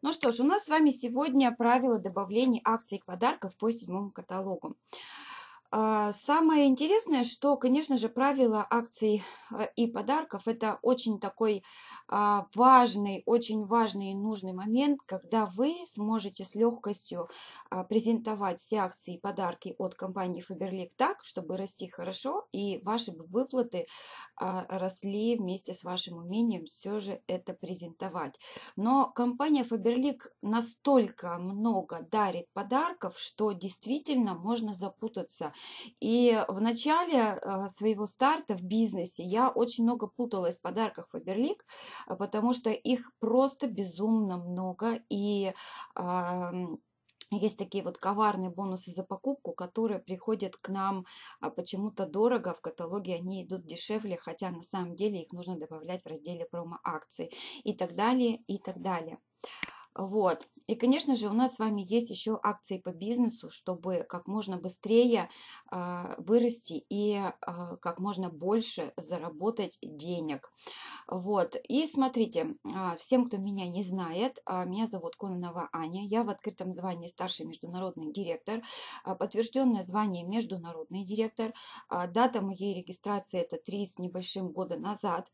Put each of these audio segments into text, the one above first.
Ну что ж, у нас с вами сегодня правила добавления акций и подарков по седьмому каталогу. Самое интересное, что, конечно же, правила акций и подарков – это очень такой очень важный и нужный момент, когда вы сможете с легкостью презентовать все акции и подарки от компании Faberlic так, чтобы расти хорошо, и ваши бы выплаты росли вместе с вашим умением все же это презентовать. Но компания Faberlic настолько много дарит подарков, что действительно можно запутаться. И в начале своего старта в бизнесе я очень много путалась в подарках Faberlic, потому что их просто безумно много. И есть такие вот коварные бонусы за покупку, которые приходят к нам почему-то дорого. В каталоге они идут дешевле, хотя на самом деле их нужно добавлять в разделе промо-акции и так далее, и так далее. Вот. И, конечно же, у нас с вами есть еще акции по бизнесу, чтобы как можно быстрее вырасти и как можно больше заработать денег. Вот. И смотрите, всем, кто меня не знает, меня зовут Кононова Аня. Я в открытом звании старший международный директор, подтвержденное звание международный директор. Дата моей регистрации это 3 с небольшим года назад.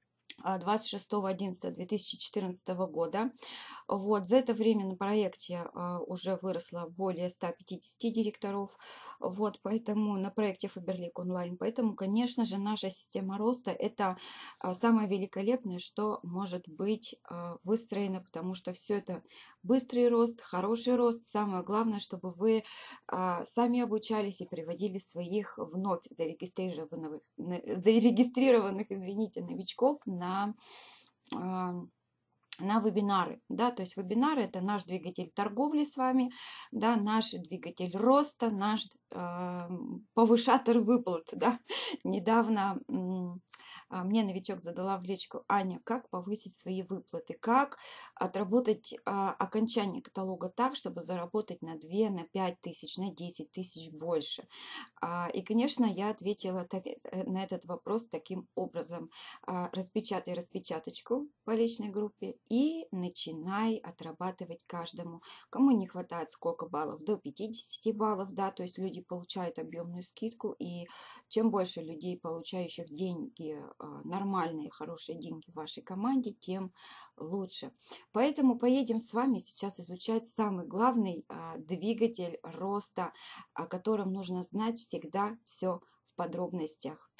26.11.2014 года. Вот, за это время на проекте уже выросло более 150 директоров, вот, поэтому на проекте Faberlic онлайн, поэтому, конечно же, наша система роста – это самое великолепное, что может быть выстроено, потому что все это быстрый рост, хороший рост, самое главное, чтобы вы сами обучались и приводили своих вновь зарегистрированных, извините, новичков на вебинары, да, то есть вебинары – это наш двигатель торговли с вами, да, наш двигатель роста, наш повышатор выплат, да. Недавно мне новичок задала в личку: Аня, как повысить свои выплаты, как отработать окончание каталога так, чтобы заработать на 2, на 5 тысяч, на 10 тысяч больше. И, конечно, я ответила на этот вопрос таким образом: распечатай распечаточку по личной группе и начинай отрабатывать каждому. Кому не хватает сколько баллов? До 50 баллов, да, то есть люди получают объемную скидку, и чем больше людей, получающих деньги, нормальные, хорошие деньги в вашей команде, тем лучше. Поэтому поедем с вами сейчас изучать самый главный двигатель роста, о котором нужно знать всегда все в подробностях.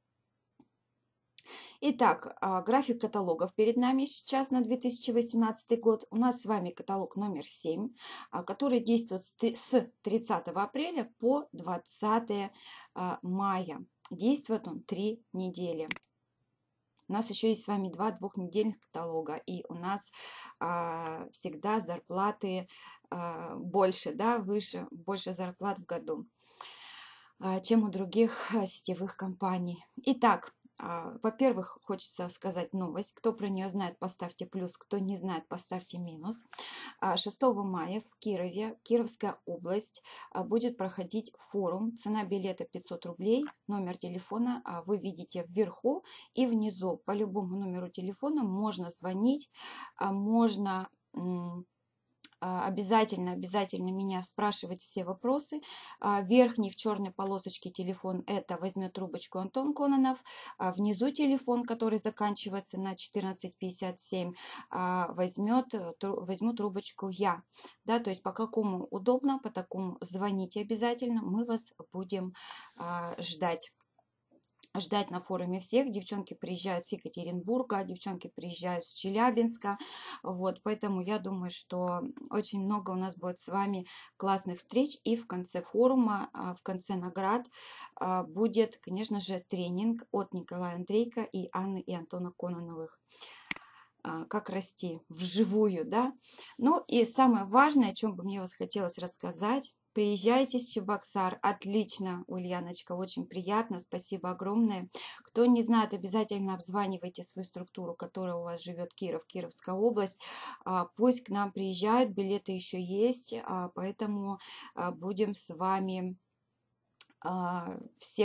Итак, график каталогов перед нами сейчас на 2018 год. У нас с вами каталог номер 7, который действует с 30 апреля по 20 мая. Действует он 3 недели. У нас еще есть с вами 2 двухнедельных каталога, и у нас всегда зарплаты больше, да, выше, больше зарплат в году, чем у других сетевых компаний. Итак, во-первых, хочется сказать новость. Кто про нее знает, поставьте плюс, кто не знает, поставьте минус. 6 мая в Кирове, Кировская область, будет проходить форум. Цена билета 500 рублей. Номер телефона вы видите вверху и внизу. По любому номеру телефона можно звонить, можно обязательно меня спрашивать все вопросы. Верхний в черной полосочке телефон — это возьмет трубочку Антон Кононов. Внизу телефон, который заканчивается на 1457, возьму трубочку я. Да, то есть по какому удобно, по такому звоните обязательно. Мы вас будем ждать на форуме всех. Девчонки приезжают с Екатеринбурга, девчонки приезжают с Челябинска. Вот, поэтому я думаю, что очень много у нас будет с вами классных встреч. И в конце форума, в конце наград будет, конечно же, тренинг от Николая Андрейко и Анны и Антона Кононовых. Как расти вживую, да. Ну и самое важное, о чем бы мне вас хотелось рассказать: приезжайте с Чебоксар. Отлично, Ульяночка, очень приятно, спасибо огромное. Кто не знает, обязательно обзванивайте свою структуру, которая у вас живет, Киров, Кировская область. Пусть к нам приезжают, билеты еще есть, поэтому будем с вами всех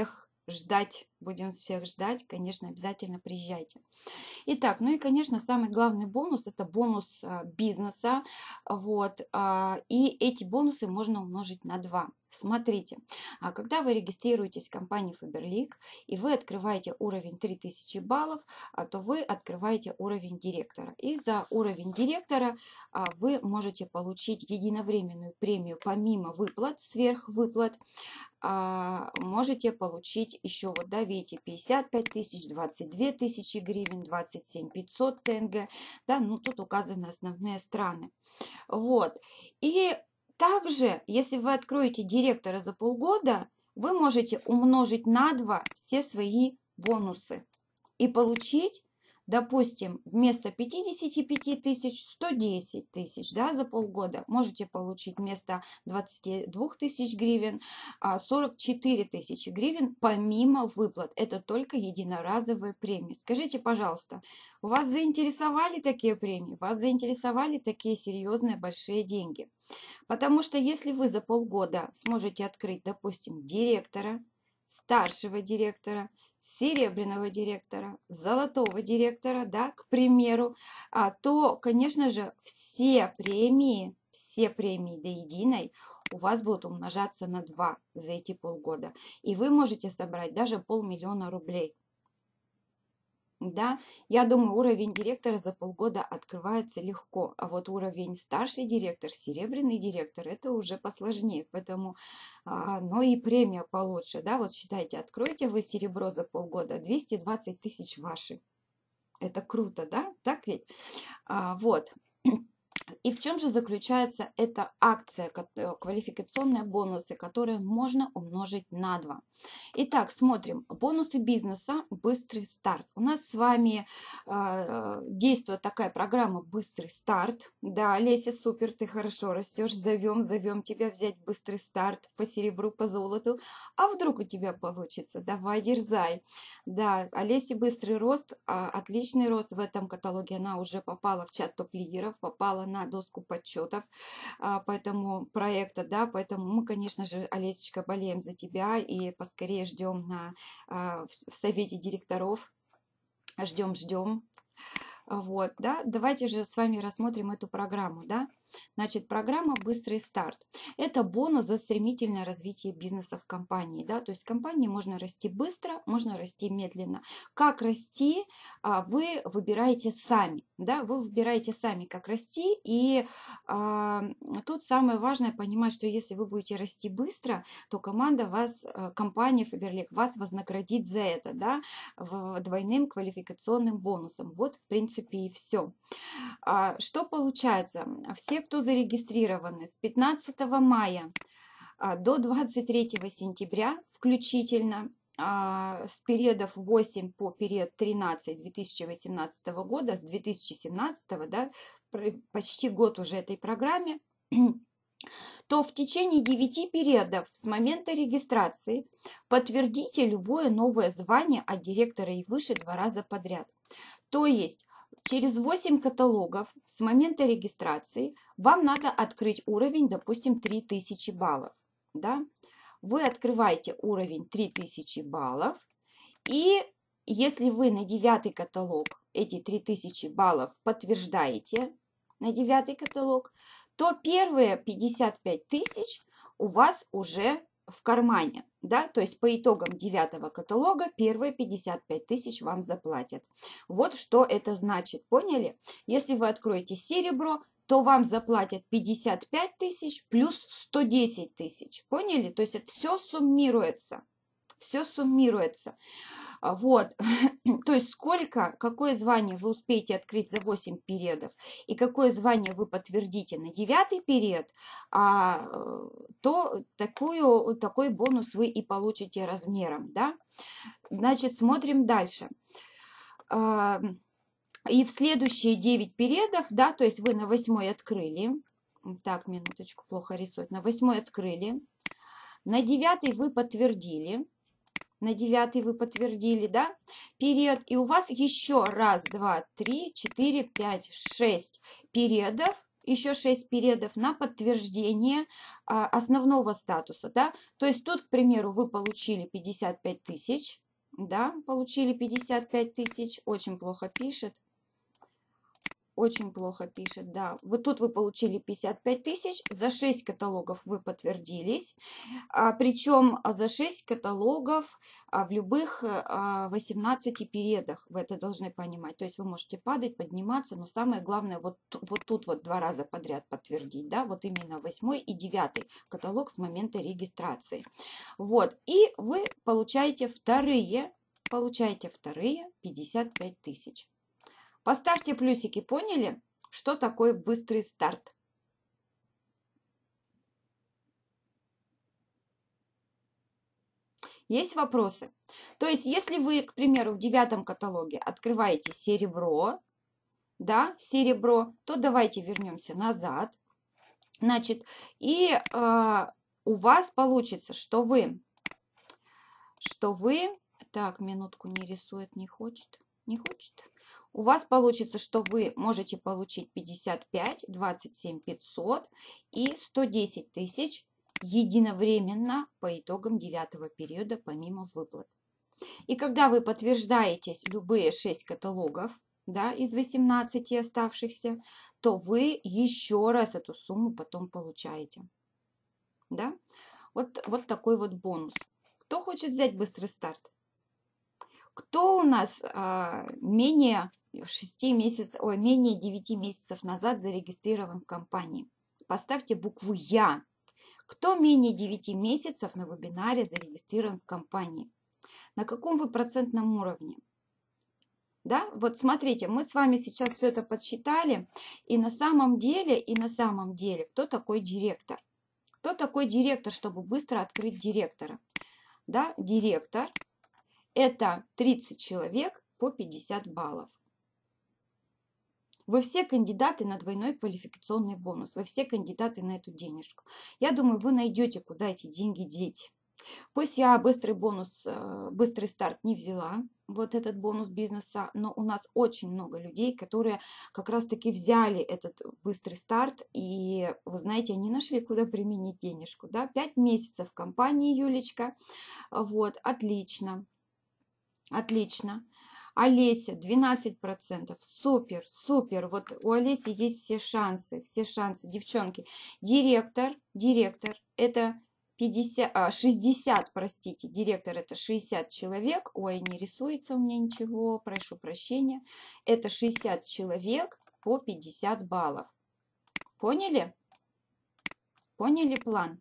ждать. Будем всех ждать. Конечно, обязательно приезжайте. Итак, ну и, конечно, самый главный бонус – это бонус бизнеса. Вот, и эти бонусы можно умножить на 2. Смотрите, когда вы регистрируетесь в компании Faberlic и вы открываете уровень 3000 баллов, то вы открываете уровень директора. И за уровень директора вы можете получить единовременную премию помимо выплат, сверхвыплат. Можете получить еще, вот, да, видите, 55 тысяч, 22 тысячи гривен, 27 500 тенге, да, ну тут указаны основные страны. Вот, и также, если вы откроете директора за полгода, вы можете умножить на 2 все свои бонусы и получить, допустим, вместо 55 тысяч 110 тысяч, да, за полгода. Можете получить вместо 22 тысяч гривен 44 тысячи гривен помимо выплат. Это только единоразовые премии. Скажите, пожалуйста, вас заинтересовали такие премии? Вас заинтересовали такие серьезные большие деньги? Потому что если вы за полгода сможете открыть, допустим, директора, старшего директора, серебряного директора, золотого директора, да, к примеру, то, конечно же, все премии до единой у вас будут умножаться на 2 за эти полгода. И вы можете собрать даже 500 000 рублей. Да, я думаю, уровень директора за полгода открывается легко, а вот уровень старший директор, серебряный директор, это уже посложнее, поэтому, но и премия получше, да, вот считайте, откройте вы серебро за полгода, 220 тысяч ваши, это круто, да, так ведь, вот. И в чем же заключается эта акция, квалификационные бонусы, которые можно умножить на 2? Итак, смотрим. Бонусы бизнеса «Быстрый старт». У нас с вами действует такая программа «Быстрый старт». Да, Леся, супер, ты хорошо растешь. Зовем тебя взять «Быстрый старт» по серебру, по золоту. А вдруг у тебя получится? Давай, дерзай. Да, Олесе быстрый рост, отличный рост в этом каталоге. Она уже попала в чат топ-лидеров, попала на доску подсчетов по этому проекту, да, поэтому мы, конечно же, Олесечка, болеем за тебя и поскорее ждем в совете директоров, ждем. Вот, да, давайте же с вами рассмотрим эту программу, да. Значит, программа «Быстрый старт». Это бонус за стремительное развитие бизнеса в компании, да, то есть в компании можно расти быстро, можно расти медленно. Как расти, вы выбираете сами, да, вы выбираете сами, как расти, и тут самое важное понимать, что если вы будете расти быстро, то команда вас, компания Faberlic вас вознаградит за это, да, двойным квалификационным бонусом. Вот, в принципе, и все. Что получается? Все, кто зарегистрированы с 15 мая до 23 сентября включительно, с периодов 8 по период 13 2018 года, с 2017, да, почти год уже этой программе, то в течение 9 периодов с момента регистрации подтвердите любое новое звание от директора и выше 2 раза подряд. То есть через 8 каталогов с момента регистрации вам надо открыть уровень, допустим, 3000 баллов. Да? Вы открываете уровень 3000 баллов, и если вы на 9 каталог эти 3000 баллов подтверждаете, на 9 каталог, то первые 55 тысяч у вас уже в кармане, да, то есть по итогам 9 каталога первые 55 тысяч вам заплатят. Вот что это значит, поняли? Если вы откроете серебро, то вам заплатят 55 тысяч плюс 110 тысяч, поняли? То есть это все суммируется, Вот, то есть какое звание вы успеете открыть за 8 периодов и какое звание вы подтвердите на 9 период, то такой бонус вы и получите размером, да. Значит, смотрим дальше. И в следующие 9 периодов, да, то есть вы на 8 открыли, так, минуточку, плохо рисует, на 8 открыли, на 9 вы подтвердили, да, период, и у вас еще 1, 2, 3, 4, 5, 6 периодов еще 6 периодов на подтверждение основного статуса, да. То есть тут, к примеру, вы получили 55 тысяч, да, получили 55 тысяч, очень плохо пишет. Очень плохо пишет, да. Вот тут вы получили 55 тысяч, за 6 каталогов вы подтвердились. Причем за 6 каталогов в любых 18 периодах. Вы это должны понимать. То есть вы можете падать, подниматься, но самое главное вот тут вот 2 раза подряд подтвердить. Да? Вот именно 8 и 9 каталог с момента регистрации. Вот. И вы получаете вторые 55 тысяч. Поставьте плюсики, поняли, что такое быстрый старт? Есть вопросы? То есть, если вы, к примеру, в 9 каталоге открываете серебро, да, серебро, то давайте вернемся назад. Значит, и у вас получится, что вы, так, минутку не рисует, не хочет. У вас получится, что вы можете получить 55, 27 500 и 110 тысяч единовременно по итогам 9 периода помимо выплат. И когда вы подтверждаете любые 6 каталогов, да, из 18 оставшихся, то вы еще раз эту сумму потом получаете. Да? Вот такой вот бонус. Кто хочет взять быстрый старт? Кто у нас менее 9 месяцев назад зарегистрирован в компании? Поставьте букву «Я». Кто менее 9 месяцев на вебинаре зарегистрирован в компании? На каком вы процентном уровне? Да, вот смотрите, мы с вами сейчас все это подсчитали, и на самом деле, кто такой директор? Кто такой директор, чтобы быстро открыть директора? Да, директор – это 30 человек по 50 баллов. Вы все кандидаты на двойной квалификационный бонус, вы все кандидаты на эту денежку. Я думаю, вы найдете, куда эти деньги деть. Пусть я быстрый старт не взяла, вот этот бонус бизнеса, но у нас очень много людей, которые как раз-таки взяли этот быстрый старт, и, вы знаете, они нашли, куда применить денежку, да, 5 месяцев в компании, Юлечка, вот, отлично, отлично. Олеся, 12%, супер, супер, вот у Олеси есть все шансы, девчонки. Директор, это 60, простите, директор это 60 человек, ой, не рисуется у меня ничего, прошу прощения, это 60 человек по 50 баллов. Поняли? Поняли план?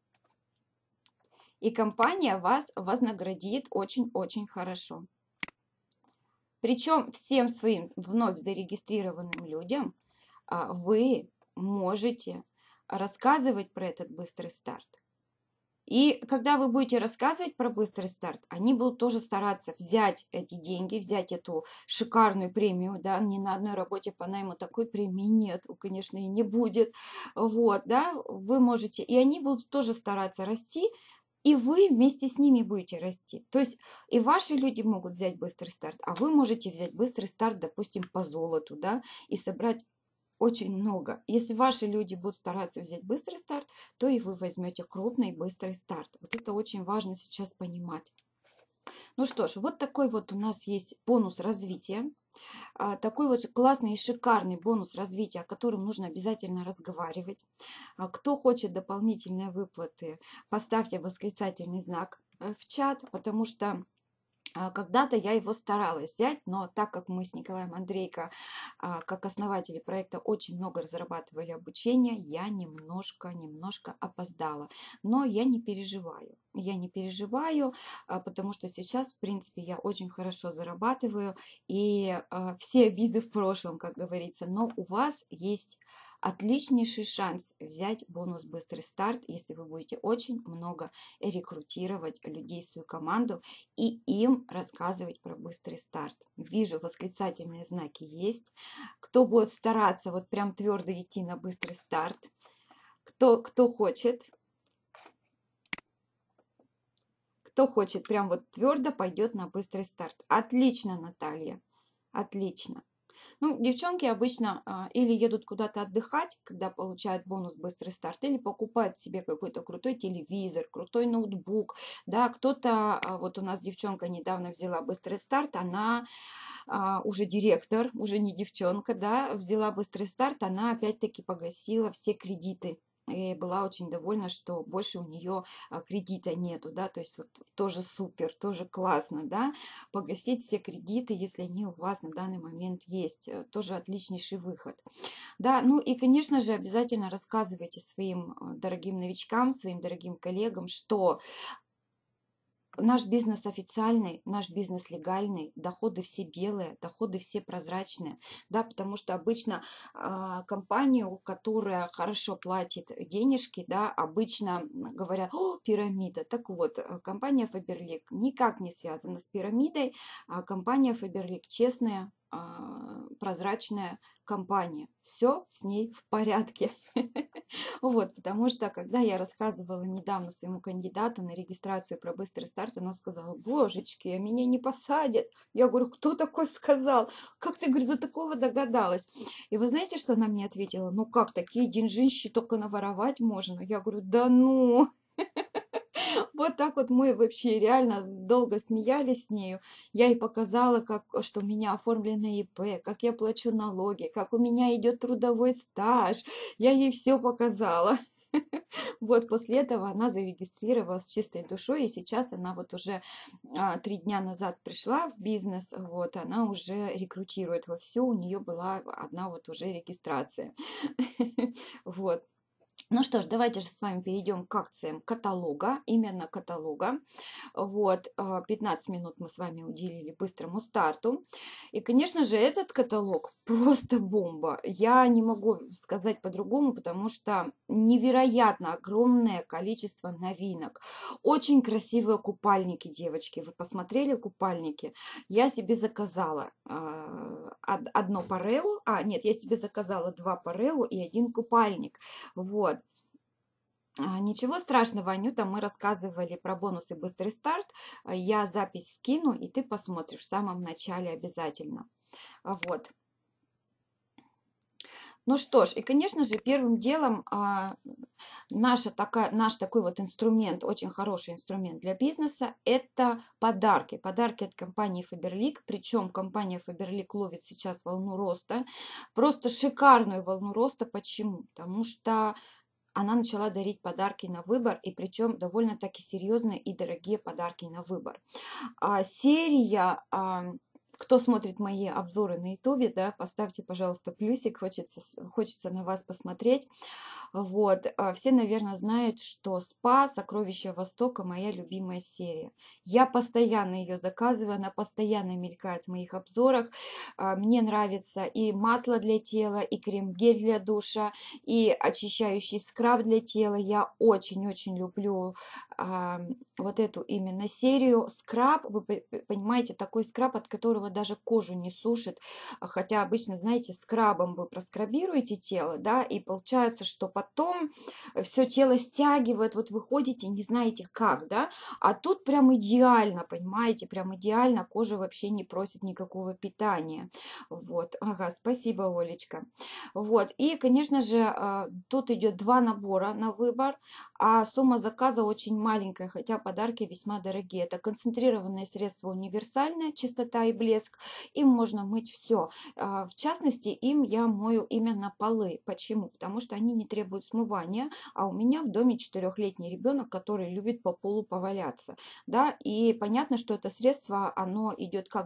И компания вас вознаградит очень-очень хорошо. Причем всем своим вновь зарегистрированным людям вы можете рассказывать про этот быстрый старт. И когда вы будете рассказывать про быстрый старт, они будут тоже стараться взять эти деньги, взять эту шикарную премию, да, ни на одной работе по найму такой премии нет, конечно, и не будет, вот, да, вы можете, и они будут тоже стараться расти, и вы вместе с ними будете расти. То есть и ваши люди могут взять быстрый старт, а вы можете взять быстрый старт, допустим, по золоту, да, и собрать очень много. Если ваши люди будут стараться взять быстрый старт, то и вы возьмете крупный быстрый старт. Вот это очень важно сейчас понимать. Ну что ж, вот такой вот у нас есть бонус развития. Такой вот классный и шикарный бонус развития, о котором нужно обязательно разговаривать. Кто хочет дополнительные выплаты, поставьте восклицательный знак в чат, потому что когда-то я его старалась взять, но так как мы с Николаем Андрейко, как основатели проекта, очень много разрабатывали обучение, я немножко опоздала. Но я не переживаю. Потому что сейчас, в принципе, я очень хорошо зарабатываю, и все обиды в прошлом, как говорится. Но у вас есть отличнейший шанс взять бонус «Быстрый старт», если вы будете очень много рекрутировать людей в свою команду и им рассказывать про быстрый старт. Вижу, восклицательные знаки есть. Кто будет стараться вот прям твердо идти на быстрый старт? Кто хочет? Кто хочет прям вот твердо пойдет на быстрый старт? Отлично, Наталья. Отлично. Ну, девчонки обычно или едут куда-то отдыхать, когда получают бонус «Быстрый старт», или покупают себе какой-то крутой телевизор, крутой ноутбук, да, кто-то, вот у нас девчонка недавно взяла «Быстрый старт», она уже директор, уже не девчонка, да, взяла «Быстрый старт», она опять-таки погасила все кредиты. И была очень довольна, что больше у нее кредита нету, да, то есть вот тоже супер, тоже классно, да, погасить все кредиты, если они у вас на данный момент есть, тоже отличнейший выход. Да, ну и, конечно же, обязательно рассказывайте своим дорогим новичкам, своим дорогим коллегам, что наш бизнес официальный, наш бизнес легальный, доходы все белые, доходы все прозрачные, да, потому что обычно компанию, которая хорошо платит денежки, да, обычно говорят: «О, пирамида». Так вот, компания Faberlic никак не связана с пирамидой, компания Faberlic честная, прозрачная компания, все с ней в порядке. Вот, потому что, когда я рассказывала недавно своему кандидату на регистрацию про быстрый старт, она сказала: божечки, а меня не посадят. Я говорю: кто такой сказал? Как ты, говорю, до такого догадалась? И вы знаете, что она мне ответила? Ну как, такие деньжищи только наворовать можно? Я говорю: да ну! Вот так вот мы вообще реально долго смеялись с нею. Я ей показала, как, что у меня оформлено ИП, как я плачу налоги, как у меня идет трудовой стаж. Я ей все показала. Вот после этого она зарегистрировалась с чистой душой, и сейчас она вот уже 3 дня назад пришла в бизнес, вот, она уже рекрутирует вовсю, у нее была одна вот уже регистрация. Вот. Ну что ж, давайте же с вами перейдем к акциям каталога, именно каталога. Вот, 15 минут мы с вами уделили быстрому старту. И, конечно же, этот каталог просто бомба. Я не могу сказать по-другому, потому что невероятно огромное количество новинок. Очень красивые купальники, девочки. Вы посмотрели купальники? Я себе заказала одно парео. Нет, я себе заказала 2 парео и 1 купальник. Вот. Ничего страшного, Анюта, мы рассказывали про бонусы «Быстрый старт». Я запись скину, и ты посмотришь в самом начале обязательно. Вот. Ну что ж, и, конечно же, первым делом наш такой вот инструмент, очень хороший инструмент для бизнеса, это подарки. Подарки от компании Faberlic. Причем компания Faberlic ловит сейчас волну роста. Просто шикарную волну роста. Почему? Потому что она начала дарить подарки на выбор, и причем довольно-таки серьезные и дорогие подарки на выбор. Серия, кто смотрит мои обзоры на ютубе, да, поставьте, пожалуйста, плюсик, хочется на вас посмотреть. Вот, все, наверное, знают, что «Спа. Сокровища Востока» моя любимая серия. Я постоянно ее заказываю, она постоянно мелькает в моих обзорах. Мне нравится и масло для тела, и крем-гель для душа, и очищающий скраб для тела. Я очень-очень люблю вот эту именно серию. Скраб, вы понимаете, такой скраб, от которого даже кожу не сушит. Хотя обычно, знаете, скрабом вы проскрабируете тело, да, и получается, что потом все тело стягивает, вот вы ходите, не знаете как, да, а тут прям идеально, понимаете, прям идеально, кожа вообще не просит никакого питания. Вот, ага, спасибо, Олечка. Вот, и, конечно же, тут идет 2 набора на выбор, а сумма заказа очень маленькая, хотя подарки весьма дорогие. Это концентрированные средства универсальные, чистота и блеск, им можно мыть все. В частности, им я мою именно полы. Почему? Потому что они не требуют смывания, а у меня в доме 4-летний ребенок, который любит по полу поваляться. Да? И понятно, что это средство, оно идет как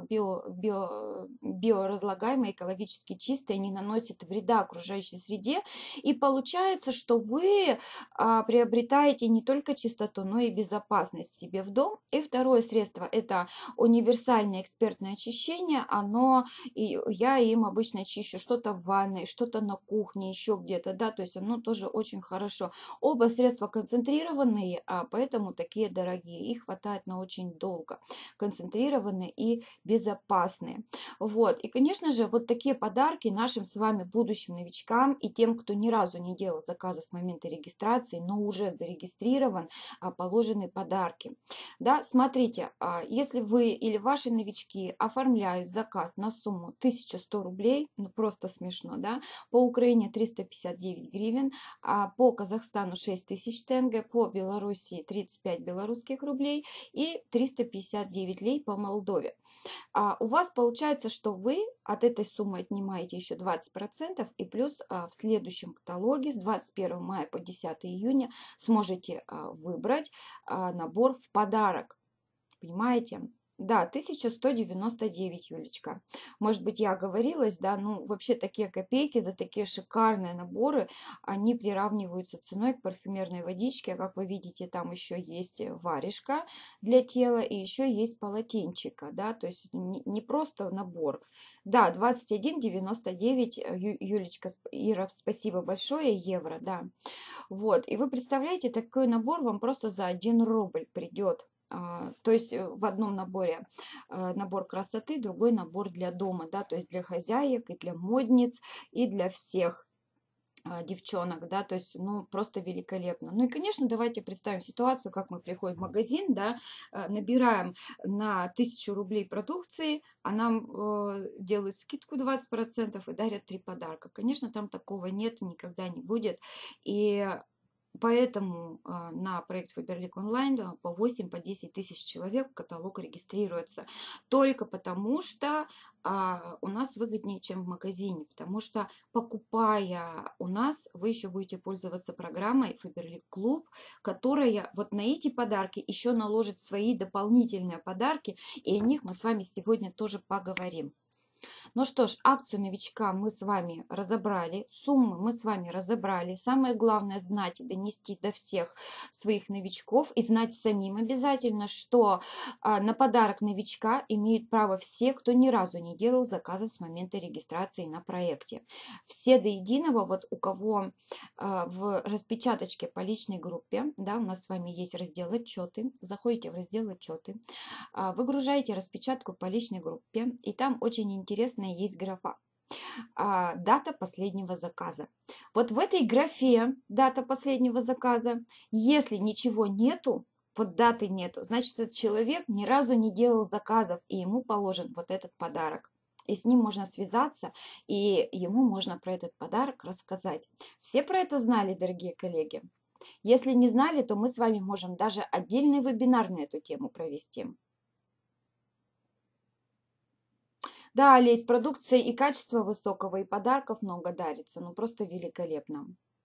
биоразлагаемое, экологически чистое, не наносит вреда окружающей среде. И получается, что вы приобретаете не только чистоту, но и безопасность себе в дом. И второе средство – это универсальное экспертное очищение. И я им обычно чищу что-то в ванной, что-то на кухне, еще где-то, да, то есть оно тоже очень хорошо. Оба средства концентрированные, поэтому такие дорогие. Их хватает на очень долго. Концентрированные и безопасные. Вот. И, конечно же, вот такие подарки нашим с вами будущим новичкам и тем, кто ни разу не делал заказа с момента регистрации, но уже зарегистрирован, положены подарки. Да, смотрите, если вы или ваши новички оформляют заказ на сумму 1100 рублей, ну просто смешно, да, по Украине 359 гривен, по Казахстану 6000 тенге, по Белоруссии 35 белорусских рублей и 359 лей по Молдове. У вас получается, что вы от этой суммы отнимаете еще 20% и плюс в следующем каталоге с 21 мая по 10 июня сможете выбрать набор в подарок. Понимаете? Да, 1199, Юлечка. Может быть, я оговорилась, да, ну, вообще такие копейки за такие шикарные наборы, они приравниваются ценой к парфюмерной водичке. Как вы видите, там еще есть варежка для тела и еще есть полотенчика, да, то есть не просто набор. Да, 21,99, Юлечка, Ира, спасибо большое, евро, да. Вот, и вы представляете, такой набор вам просто за 1 рубль придет. То есть в одном наборе набор красоты, другой набор для дома, да, то есть для хозяек и для модниц и для всех девчонок, да, то есть, ну, просто великолепно. Ну и, конечно, давайте представим ситуацию, как мы приходим в магазин, да, набираем на 1000 рублей продукции, а нам делают скидку 20% и дарят 3 подарка. Конечно, там такого нет, никогда не будет. И поэтому на проект Faberlic онлайн по 8, по 10 тысяч человек в каталог регистрируется. Только потому, что у нас выгоднее, чем в магазине. Потому что, покупая у нас, вы еще будете пользоваться программой Faberlic Club, которая вот на эти подарки еще наложит свои дополнительные подарки. И о них мы с вами сегодня тоже поговорим. Ну что ж, акцию новичка мы с вами разобрали, суммы мы с вами разобрали. Самое главное знать и донести до всех своих новичков и знать самим обязательно, что на подарок новичка имеют право все, кто ни разу не делал заказов с момента регистрации на проекте. Все до единого, вот у кого в распечаточке по личной группе, да, у нас с вами есть раздел отчеты, заходите в раздел отчеты, выгружаете распечатку по личной группе, и там очень интересная есть графа дата последнего заказа. Вот в этой графе дата последнего заказа, если ничего нету, вот даты нету, значит, этот человек ни разу не делал заказов, и ему положен вот этот подарок. И с ним можно связаться, и ему можно про этот подарок рассказать. Все про это знали, дорогие коллеги? Если не знали, то мы с вами можем даже отдельный вебинар на эту тему провести. Да, Олесь, продукция и качество высокого, и подарков много дарится. Ну, просто великолепно.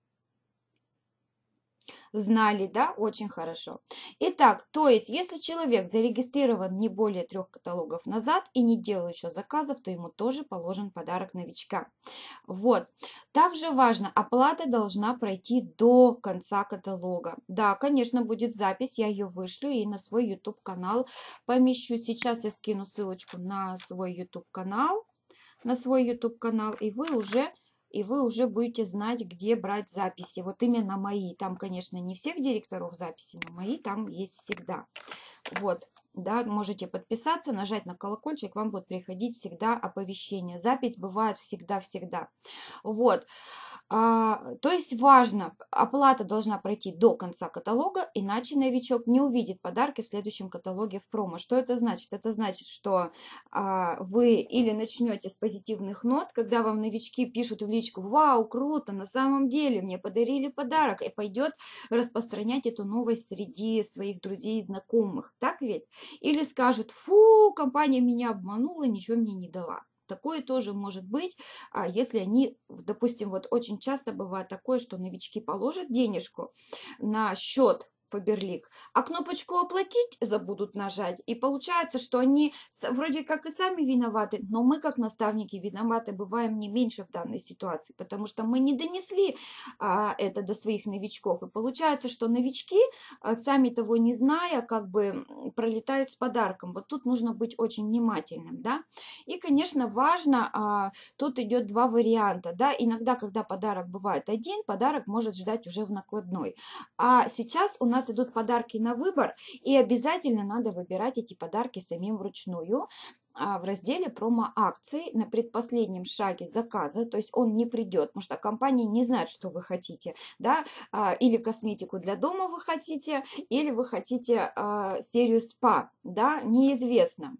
Знали, да? Очень хорошо. Итак, то есть, если человек зарегистрирован не более 3 каталогов назад и не делал еще заказов, то ему тоже положен подарок новичка. Вот. Также важно, оплата должна пройти до конца каталога. Да, конечно, будет запись, я ее вышлю и на свой YouTube-канал помещу. Сейчас я скину ссылочку на свой YouTube-канал, и вы уже будете знать, где брать записи. Вот именно мои. Там, конечно, не всех директоров записи, но мои там есть всегда. Вот, да, можете подписаться, нажать на колокольчик, вам будет приходить всегда оповещение. Запись бывает всегда-всегда. Вот. То есть важно, оплата должна пройти до конца каталога, иначе новичок не увидит подарки в следующем каталоге в промо. Что это значит? Это значит, что вы или начнете с позитивных нот, когда вам новички пишут в личку: «Вау, круто, на самом деле мне подарили подарок», и пойдет распространять эту новость среди своих друзей и знакомых. Так ведь? Или скажет: «Фу, компания меня обманула, ничего мне не дала». Такое тоже может быть, если они, допустим, вот очень часто бывает такое, что новички положат денежку на счет Faberlic, а кнопочку «Оплатить» забудут нажать. И получается, что они вроде как и сами виноваты, но мы, как наставники, виноваты бываем не меньше в данной ситуации, потому что мы не донесли это до своих новичков. И получается, что новички, сами того не зная, как бы пролетают с подарком. Вот тут нужно быть очень внимательным, да. И, конечно, важно, тут идет 2 варианта, да. Иногда, когда подарок бывает один, подарок может ждать уже в накладной. А сейчас у нас идут подарки на выбор, и обязательно надо выбирать эти подарки самим вручную. в разделе промо-акций на предпоследнем шаге заказа, то есть он не придет, потому что компания не знает, что вы хотите, да, или косметику для дома вы хотите, или вы хотите серию спа, да, неизвестно.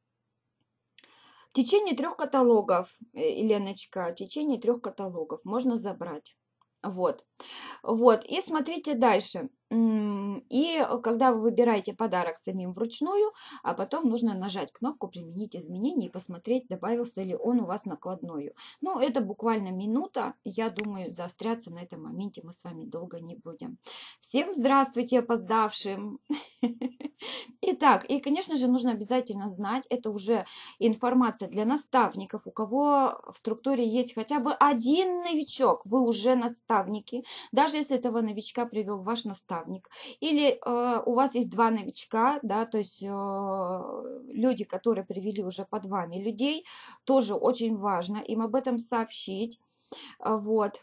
В течение 3 каталогов, Еленочка, в течение 3 каталогов можно забрать. Вот. Вот, и смотрите дальше. И когда вы выбираете подарок самим вручную, а потом нужно нажать кнопку «Применить изменения» и посмотреть, добавился ли он у вас накладную. Ну, это буквально минута. Я думаю, заостряться на этом моменте мы с вами долго не будем. Всем здравствуйте, опоздавшим! Итак, и, конечно же, нужно обязательно знать, это уже информация для наставников, у кого в структуре есть хотя бы один новичок, вы уже наставники, даже если этого новичка привел ваш наставник, или у вас есть 2 новичка, да, то есть люди, которые привели уже под вами людей, тоже очень важно им об этом сообщить, вот.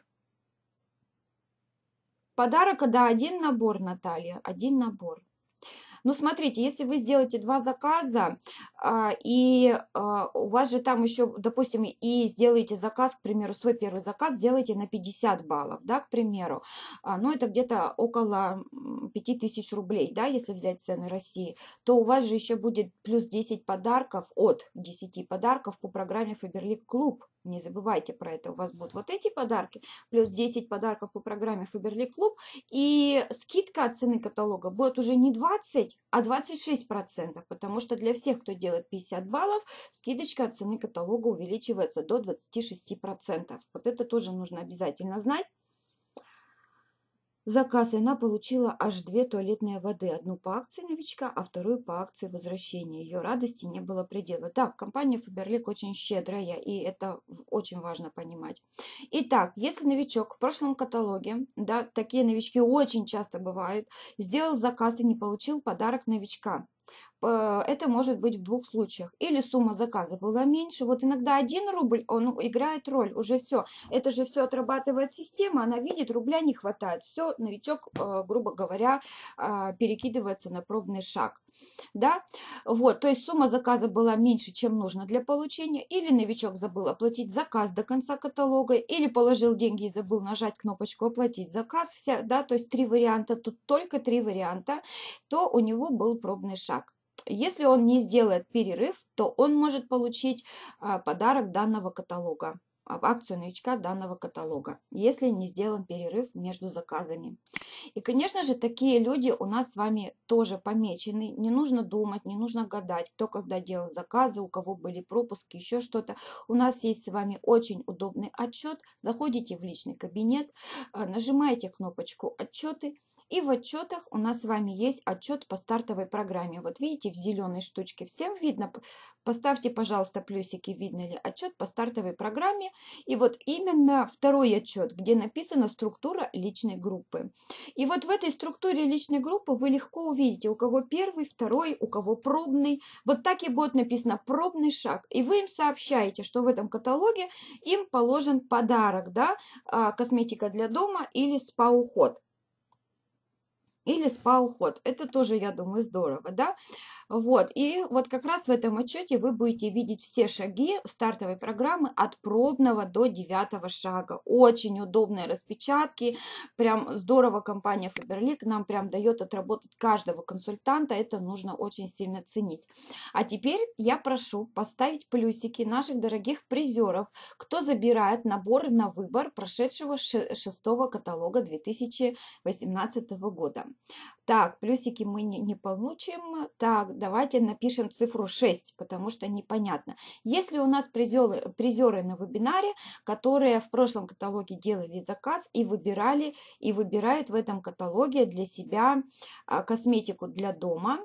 Подарок, да, один набор, Наталья, один набор. Ну, смотрите, если вы сделаете 2 заказа, у вас же там еще, допустим, и сделаете заказ, к примеру, свой первый заказ сделаете на 50 баллов, да, к примеру, ну, это где-то около 5000 рублей, да, если взять цены России, то у вас же еще будет плюс 10 подарков, от 10 подарков по программе Faberlic Club. Не забывайте про это, у вас будут вот эти подарки, плюс 10 подарков по программе Faberlic Club, и скидка от цены каталога будет уже не 20, а 26%, потому что для всех, кто делает 50 баллов, скидочка от цены каталога увеличивается до 26%. Вот это тоже нужно обязательно знать. Заказ, и она получила аж 2 туалетные воды. Одну по акции новичка, а вторую по акции возвращения. Ее радости не было предела. Так, компания Faberlic очень щедрая, и это очень важно понимать. Итак, если новичок в прошлом каталоге, да, такие новички очень часто бывают, сделал заказ и не получил подарок новичка. Это может быть в 2 случаях. Или сумма заказа была меньше. Вот иногда 1 рубль, он играет роль, уже все. Это же все отрабатывает система, она видит, рубля не хватает. Все, новичок, грубо говоря, перекидывается на пробный шаг. Да? Вот, то есть сумма заказа была меньше, чем нужно для получения. Или новичок забыл оплатить заказ до конца каталога, или положил деньги и забыл нажать кнопочку «Оплатить заказ». Да? То есть 3 варианта, тут только 3 варианта, то у него был пробный шаг. Если он не сделает перерыв, то он может получить подарок данного каталога, акцию новичка данного каталога, если не сделан перерыв между заказами. И, конечно же, такие люди у нас с вами тоже помечены. Не нужно думать, не нужно гадать, кто когда делал заказы, у кого были пропуски, еще что-то. У нас есть с вами очень удобный отчет. Заходите в личный кабинет, нажимаете кнопочку «Отчеты». И в отчетах у нас с вами есть отчет по стартовой программе. Вот видите, в зеленой штучке всем видно. Поставьте, пожалуйста, плюсики, видно ли отчет по стартовой программе. И вот именно второй отчет, где написана структура личной группы. И вот в этой структуре личной группы вы легко увидите, у кого первый, второй, у кого пробный. Вот так и будет написано «пробный шаг». И вы им сообщаете, что в этом каталоге им положен подарок, да, косметика для дома или спа-уход. Или спа-уход. Это тоже, я думаю, здорово, да? Вот, и вот как раз в этом отчете вы будете видеть все шаги стартовой программы от пробного до 9 шага. Очень удобные распечатки, прям здорово компания Faberlic нам прям дает отработать каждого консультанта, это нужно очень сильно ценить. А теперь я прошу поставить плюсики наших дорогих призеров, кто забирает набор на выбор прошедшего 6 каталога 2018 года. Так, плюсики мы не получим. Так, давайте напишем цифру 6, потому что непонятно. Если у нас призеры на вебинаре, которые в прошлом каталоге делали заказ и выбирали, и выбирают в этом каталоге для себя косметику для дома,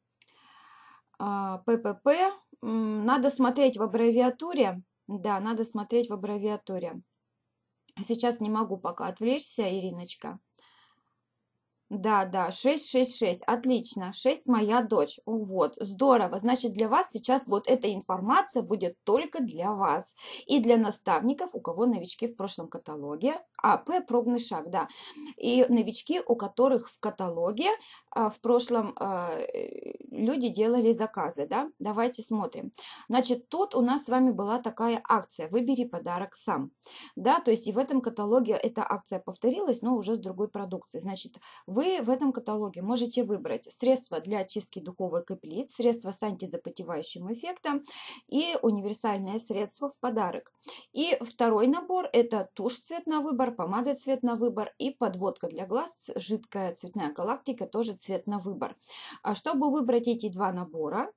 ППП, надо смотреть в аббревиатуре. Да, надо смотреть в аббревиатуре. Сейчас не могу пока отвлечься, Ириночка. Да, да, 666, отлично, 6 моя дочь. Вот, здорово. Значит, для вас сейчас вот эта информация будет только для вас и для наставников, у кого новички в прошлом каталоге. П пробный шаг, да. И новички, у которых в каталоге в прошлом люди делали заказы, да. Давайте смотрим. Значит, тут у нас с вами была такая акция «Выбери подарок сам». Да, то есть и в этом каталоге эта акция повторилась, но уже с другой продукцией. Значит, вы в этом каталоге можете выбрать средства для очистки духовых и плит, средства с антизапотевающим эффектом и универсальное средство в подарок. И второй набор – это тушь цвет на выбор, помада цвет на выбор и подводка для глаз, жидкая цветная галактика, тоже цвет на выбор. Чтобы выбрать эти два набора,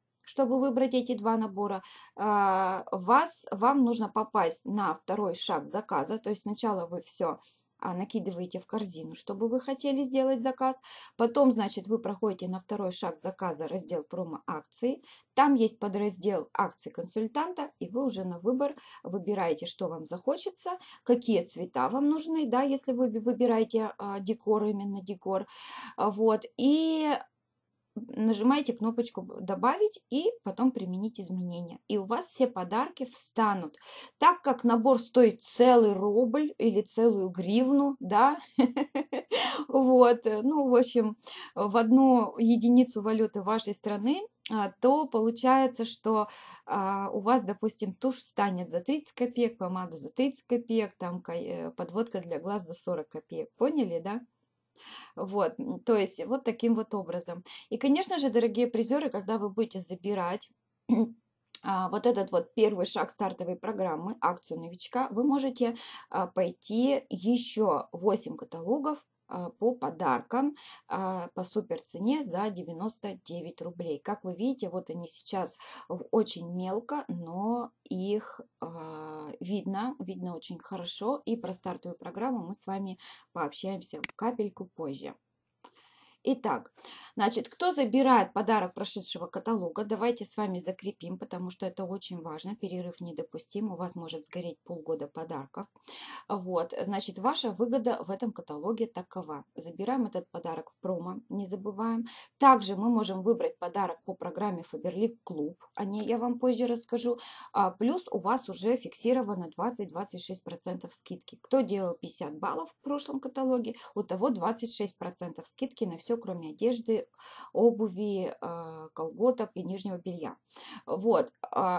вам нужно попасть на второй шаг заказа. То есть сначала вы все накидываете в корзину, чтобы вы хотели сделать заказ. Потом, значит, вы проходите на второй шаг заказа, раздел промо-акции. Там есть подраздел акции консультанта, и вы уже на выбор выбираете, что вам захочется, какие цвета вам нужны, да, если вы выбираете декор, именно декор. Вот, и нажимаете кнопочку «Добавить» и потом «Применить изменения». И у вас все подарки встанут. Так как набор стоит целый рубль или целую гривну, да, вот, ну, в общем, в одну единицу валюты вашей страны, то получается, что у вас, допустим, тушь встанет за 30 копеек, помада за 30 копеек, там подводка для глаз за 40 копеек. Поняли, да? Вот, то есть вот таким вот образом. И, конечно же, дорогие призеры, когда вы будете забирать вот этот вот первый шаг стартовой программы, акцию новичка, вы можете пойти еще 8 каталогов по подаркам по супер цене за 99 рублей. Как вы видите, вот они сейчас очень мелко, но их видно очень хорошо. И про стартовую программу мы с вами пообщаемся капельку позже. Итак, значит, кто забирает подарок прошедшего каталога, давайте с вами закрепим, потому что это очень важно, перерыв недопустим, у вас может сгореть полгода подарков. Вот, значит, ваша выгода в этом каталоге такова. Забираем этот подарок в промо, не забываем. Также мы можем выбрать подарок по программе Faberlic Club, о ней я вам позже расскажу. Плюс у вас уже фиксировано 20-26% скидки. Кто делал 50 баллов в прошлом каталоге, у того 26% скидки на все, кроме одежды, обуви, колготок и нижнего белья. Вот.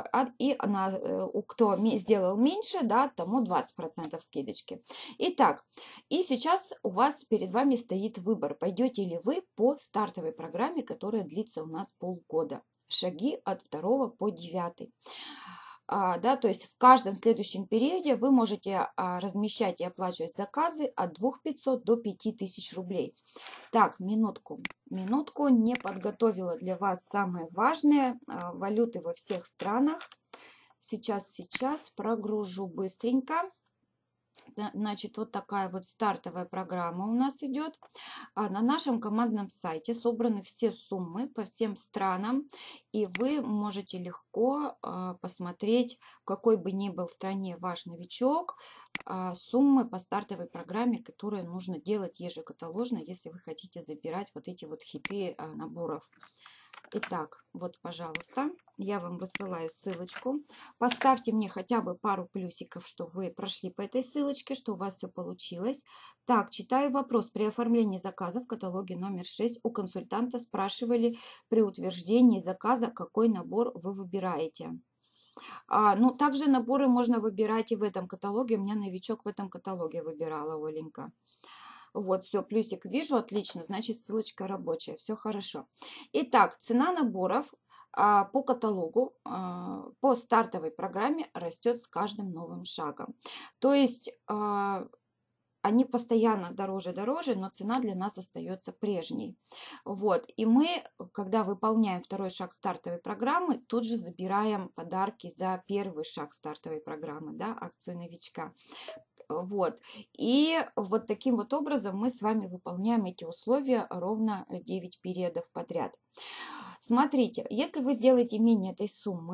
Кто сделал меньше, да, тому 20% скидочки. Итак, и сейчас у вас перед вами стоит выбор, пойдете ли вы по стартовой программе, которая длится у нас полгода. Шаги от 2 по 9. Да, то есть в каждом следующем периоде вы можете размещать и оплачивать заказы от 2500 до 5000 рублей. Так, минутку, не подготовила для вас самое важное, валюты во всех странах. Сейчас прогружу быстренько. Значит, вот такая вот стартовая программа у нас идет. На нашем командном сайте собраны все суммы по всем странам, и вы можете легко посмотреть, в какой бы ни был стране ваш новичок, суммы по стартовой программе, которые нужно делать ежекаталожно, если вы хотите забирать вот эти вот хиты наборов. Итак, вот, пожалуйста, я вам высылаю ссылочку. Поставьте мне хотя бы пару плюсиков, что вы прошли по этой ссылочке, что у вас все получилось. Так, читаю вопрос. При оформлении заказа в каталоге номер 6 у консультанта спрашивали при утверждении заказа, какой набор вы выбираете. Ну, также наборы можно выбирать и в этом каталоге. У меня новичок в этом каталоге выбирала, Оленька. Вот, все, плюсик вижу, отлично, значит, ссылочка рабочая, все хорошо. Итак, цена наборов по каталогу, по стартовой программе растет с каждым новым шагом. То есть они постоянно дороже, но цена для нас остается прежней. Вот, и мы, когда выполняем второй шаг стартовой программы, тут же забираем подарки за первый шаг стартовой программы, да, акцию новичка. Вот. И вот таким вот образом мы с вами выполняем эти условия ровно 9 периодов подряд. Смотрите, если вы сделаете менее этой суммы,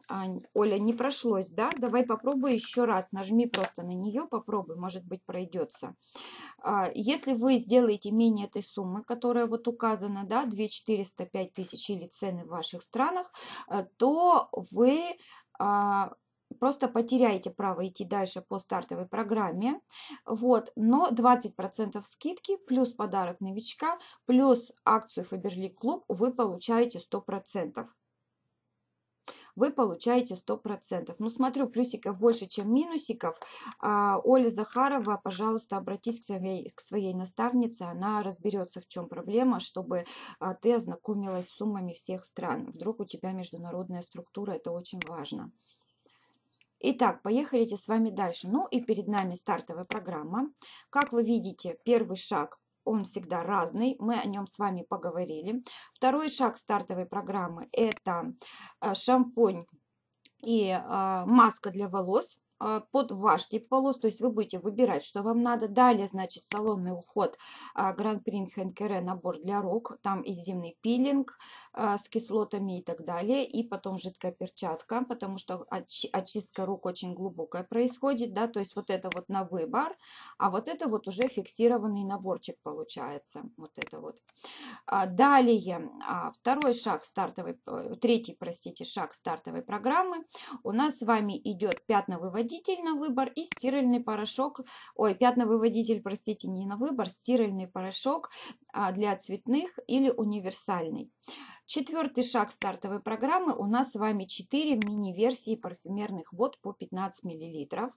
Оля, не прошлось, да? Давай попробуй еще раз. Нажми просто на нее, попробуй, может быть, пройдется. Если вы сделаете менее этой суммы, которая вот указана, да, 2400, 5000 или цены в ваших странах, то вы просто потеряете право идти дальше по стартовой программе. Вот. Но 20% скидки плюс подарок новичка плюс акцию Faberlic Club вы получаете 100%. Вы получаете 100%. Ну, смотрю, плюсиков больше, чем минусиков. Оля Захарова, пожалуйста, обратись к своей наставнице. Она разберется, в чем проблема, чтобы ты ознакомилась с суммами всех стран. Вдруг у тебя международная структура, это очень важно. Итак, поехали с вами дальше. Ну и перед нами стартовая программа. Как вы видите, первый шаг, он всегда разный, мы о нем с вами поговорили. Второй шаг стартовой программы – это шампунь и маска для волос под ваш тип волос, то есть вы будете выбирать, что вам надо. Далее, значит, салонный уход Grand Prix Хенкере набор для рук, там и зимний пилинг с кислотами и так далее, и потом жидкая перчатка, потому что очистка рук очень глубокая происходит, да, то есть вот это вот на выбор, а вот это вот уже фиксированный наборчик получается, вот это вот. Далее, второй шаг стартовой, третий, простите, шаг стартовой программы. У нас с вами идет пятновыводитель на выбор и стиральный порошок. Ой, пятновыводитель, простите, не на выбор, стиральный порошок для цветных или универсальный. Четвертый шаг стартовой программы. У нас с вами 4 мини-версии парфюмерных вод по 15 мл.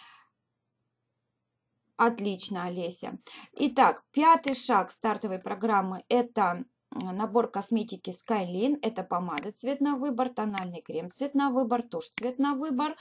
Отлично, Олеся. Итак, пятый шаг стартовой программы – это набор косметики Skyline. Это помада цвет на выбор, тональный крем цвет на выбор, тушь цвет на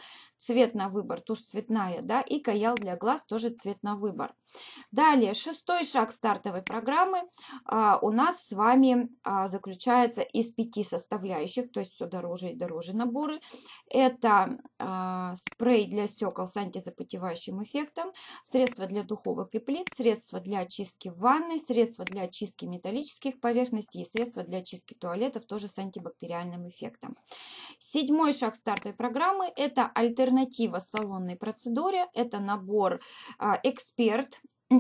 выбор, тушь цветная, да, и каял для глаз тоже цвет на выбор. Далее, шестой шаг стартовой программы у нас с вами заключается из 5 составляющих, то есть все дороже и дороже наборы. Это спрей для стекол с антизапотевающим эффектом, средства для духовок и плит, средства для очистки ванны, средства для очистки металлических поверхностей и средства для очистки туалетов тоже с антибактериальным эффектом. Седьмой шаг стартовой программы – это альтернатива салонной процедуре, это набор «Эксперт».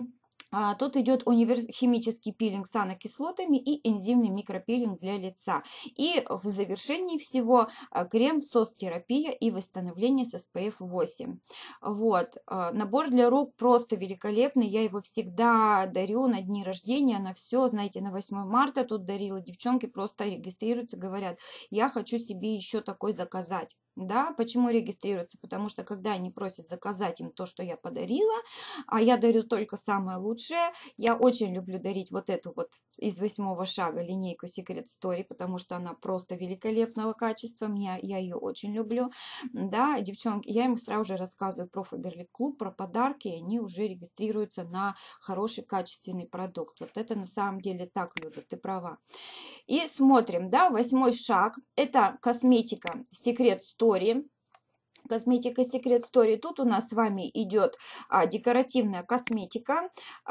Тут идет химический пилинг с анокислотами и энзимный микропилинг для лица. И в завершении всего крем СОС-терапия и восстановление с SPF 8. Вот. Набор для рук просто великолепный. Я его всегда дарю на дни рождения, на все. Знаете, на 8 марта тут дарила. Девчонки просто регистрируются, говорят, я хочу себе еще такой заказать. Да, почему регистрируются? Потому что когда они просят заказать им то, что я подарила, а я дарю только самое лучшее. Я очень люблю дарить вот эту вот из 8 шага линейку Secret Story, потому что она просто великолепного качества. Я ее очень люблю. Да, девчонки, я им сразу же рассказываю про Faberlic Club, про подарки, и они уже регистрируются на хороший качественный продукт. Вот это на самом деле так, Люда, ты права. И смотрим, да, 8 шаг. Это косметика Secret Story. Косметика Secret Story. Тут у нас с вами идет декоративная косметика,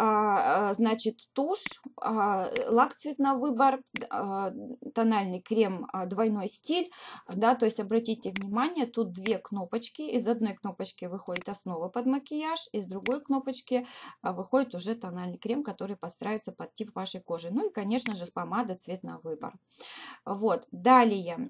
значит, тушь, лак цвет на выбор, тональный крем двойной стиль, да, то есть обратите внимание, тут две кнопочки, из одной кнопочки выходит основа под макияж, из другой кнопочки выходит уже тональный крем, который подстраивается под тип вашей кожи. Ну и, конечно же, помада цвет на выбор. Вот, далее,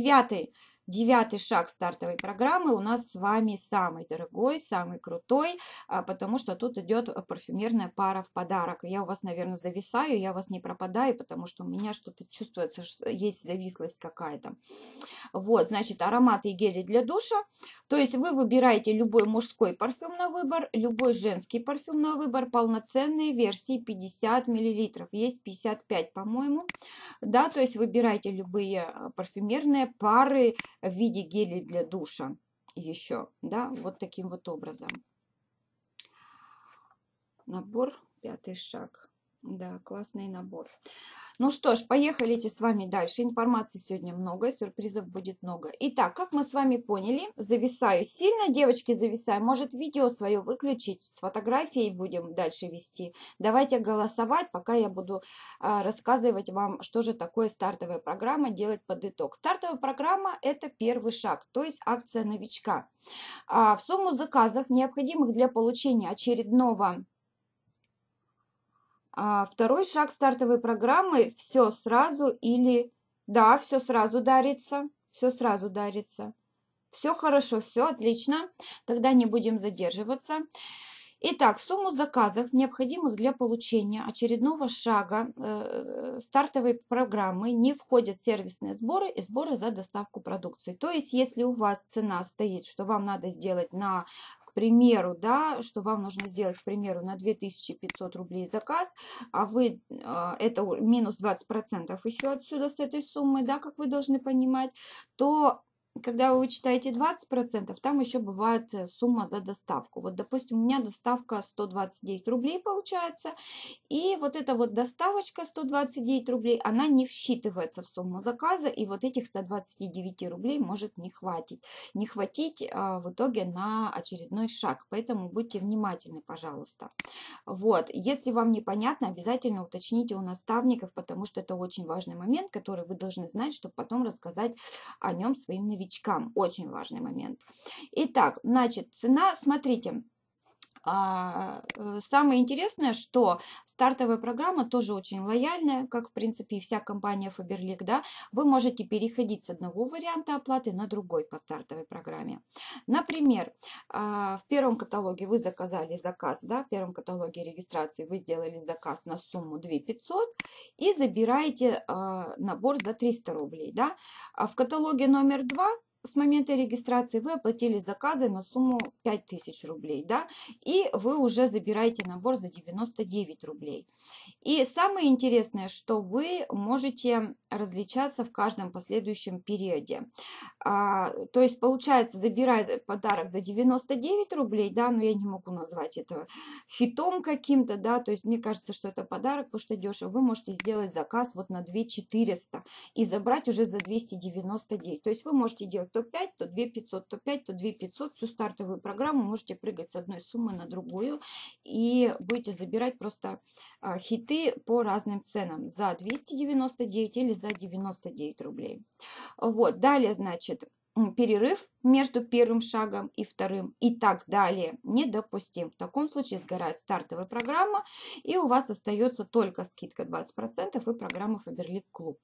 Девятый шаг стартовой программы у нас с вами самый дорогой, самый крутой, потому что тут идет парфюмерная пара в подарок. Я у вас, наверное, зависаю, я вас не пропадаю, потому что у меня что-то чувствуется, есть завислость какая-то. Вот, значит, ароматы и гели для душа. То есть вы выбираете любой мужской парфюм на выбор, любой женский парфюм на выбор, полноценные версии 50 мл. Есть 55, по-моему. Да, то есть выбирайте любые парфюмерные пары в виде гелей для душа еще, да, вот таким вот образом. Набор, пятый шаг. Да, классный набор. Ну что ж, поехали с вами дальше. Информации сегодня много, сюрпризов будет много. Итак, как мы с вами поняли, зависаю сильно, девочки, зависаю. Может, видео свое выключить, с фотографией будем дальше вести. Давайте голосовать, пока я буду рассказывать вам, что же такое стартовая программа, делать под итог. Стартовая программа – это первый шаг, то есть акция новичка. В сумму заказов, необходимых для получения очередного. Второй шаг стартовой программы – все сразу или… Да, все сразу дарится, все сразу дарится. Все хорошо, все отлично. Тогда не будем задерживаться. Итак, в сумму заказов, необходимых для получения очередного шага стартовой программы, не входят сервисные сборы и сборы за доставку продукции. То есть, если у вас цена стоит, что вам надо сделать к примеру, да, что вам нужно сделать, к примеру, на 2500 рублей заказ, а вы, это минус 20% еще отсюда с этой суммы, да, как вы должны понимать, то когда вы вычитаете 20%, там еще бывает сумма за доставку. Вот, допустим, у меня доставка 129 рублей получается, и вот эта вот доставочка 129 рублей, она не всчитывается в сумму заказа, и вот этих 129 рублей может не хватить. Не хватить в итоге на очередной шаг, поэтому будьте внимательны, пожалуйста. Вот, если вам непонятно, обязательно уточните у наставников, потому что это очень важный момент, который вы должны знать, чтобы потом рассказать о нем своим новичкам. Очень важный момент. Итак, значит, цена, смотрите. Самое интересное, что стартовая программа тоже очень лояльная, как в принципе и вся компания Faberlic, да, вы можете переходить с одного варианта оплаты на другой по стартовой программе. Например, в первом каталоге вы заказали заказ, да, в первом каталоге регистрации вы сделали заказ на сумму 2500 и забираете набор за 300 рублей, да. А в каталоге номер 2 с момента регистрации вы оплатили заказы на сумму 5000 рублей, да, и вы уже забираете набор за 99 рублей. И самое интересное, что вы можете различаться в каждом последующем периоде. То есть, получается, забирая подарок за 99 рублей, да, но я не могу назвать это хитом каким-то, да, то есть мне кажется, что это подарок, потому что дешево. Вы можете сделать заказ вот на 2400 и забрать уже за 299. То есть вы можете делать то 5, то 2500, то 5, то 2500, всю стартовую программу можете прыгать с одной суммы на другую и будете забирать просто хиты по разным ценам за 299 или за 99 рублей. Вот, далее, значит, перерыв между первым шагом и вторым и так далее недопустим. В таком случае сгорает стартовая программа, и у вас остается только скидка 20% и программа Faberlic Club.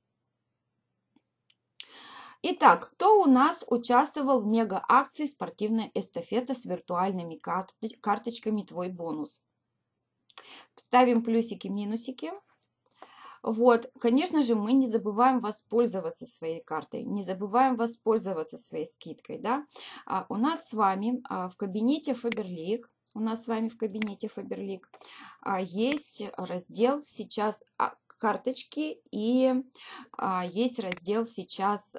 Итак, кто у нас участвовал в мега-акции «Спортивная эстафета» с виртуальными карточками «Твой бонус»? Ставим плюсики, минусики. Вот, конечно же, мы не забываем воспользоваться своей картой, не забываем воспользоваться своей скидкой, да. У нас с вами в кабинете Faberlic, есть раздел сейчас карточки и есть раздел сейчас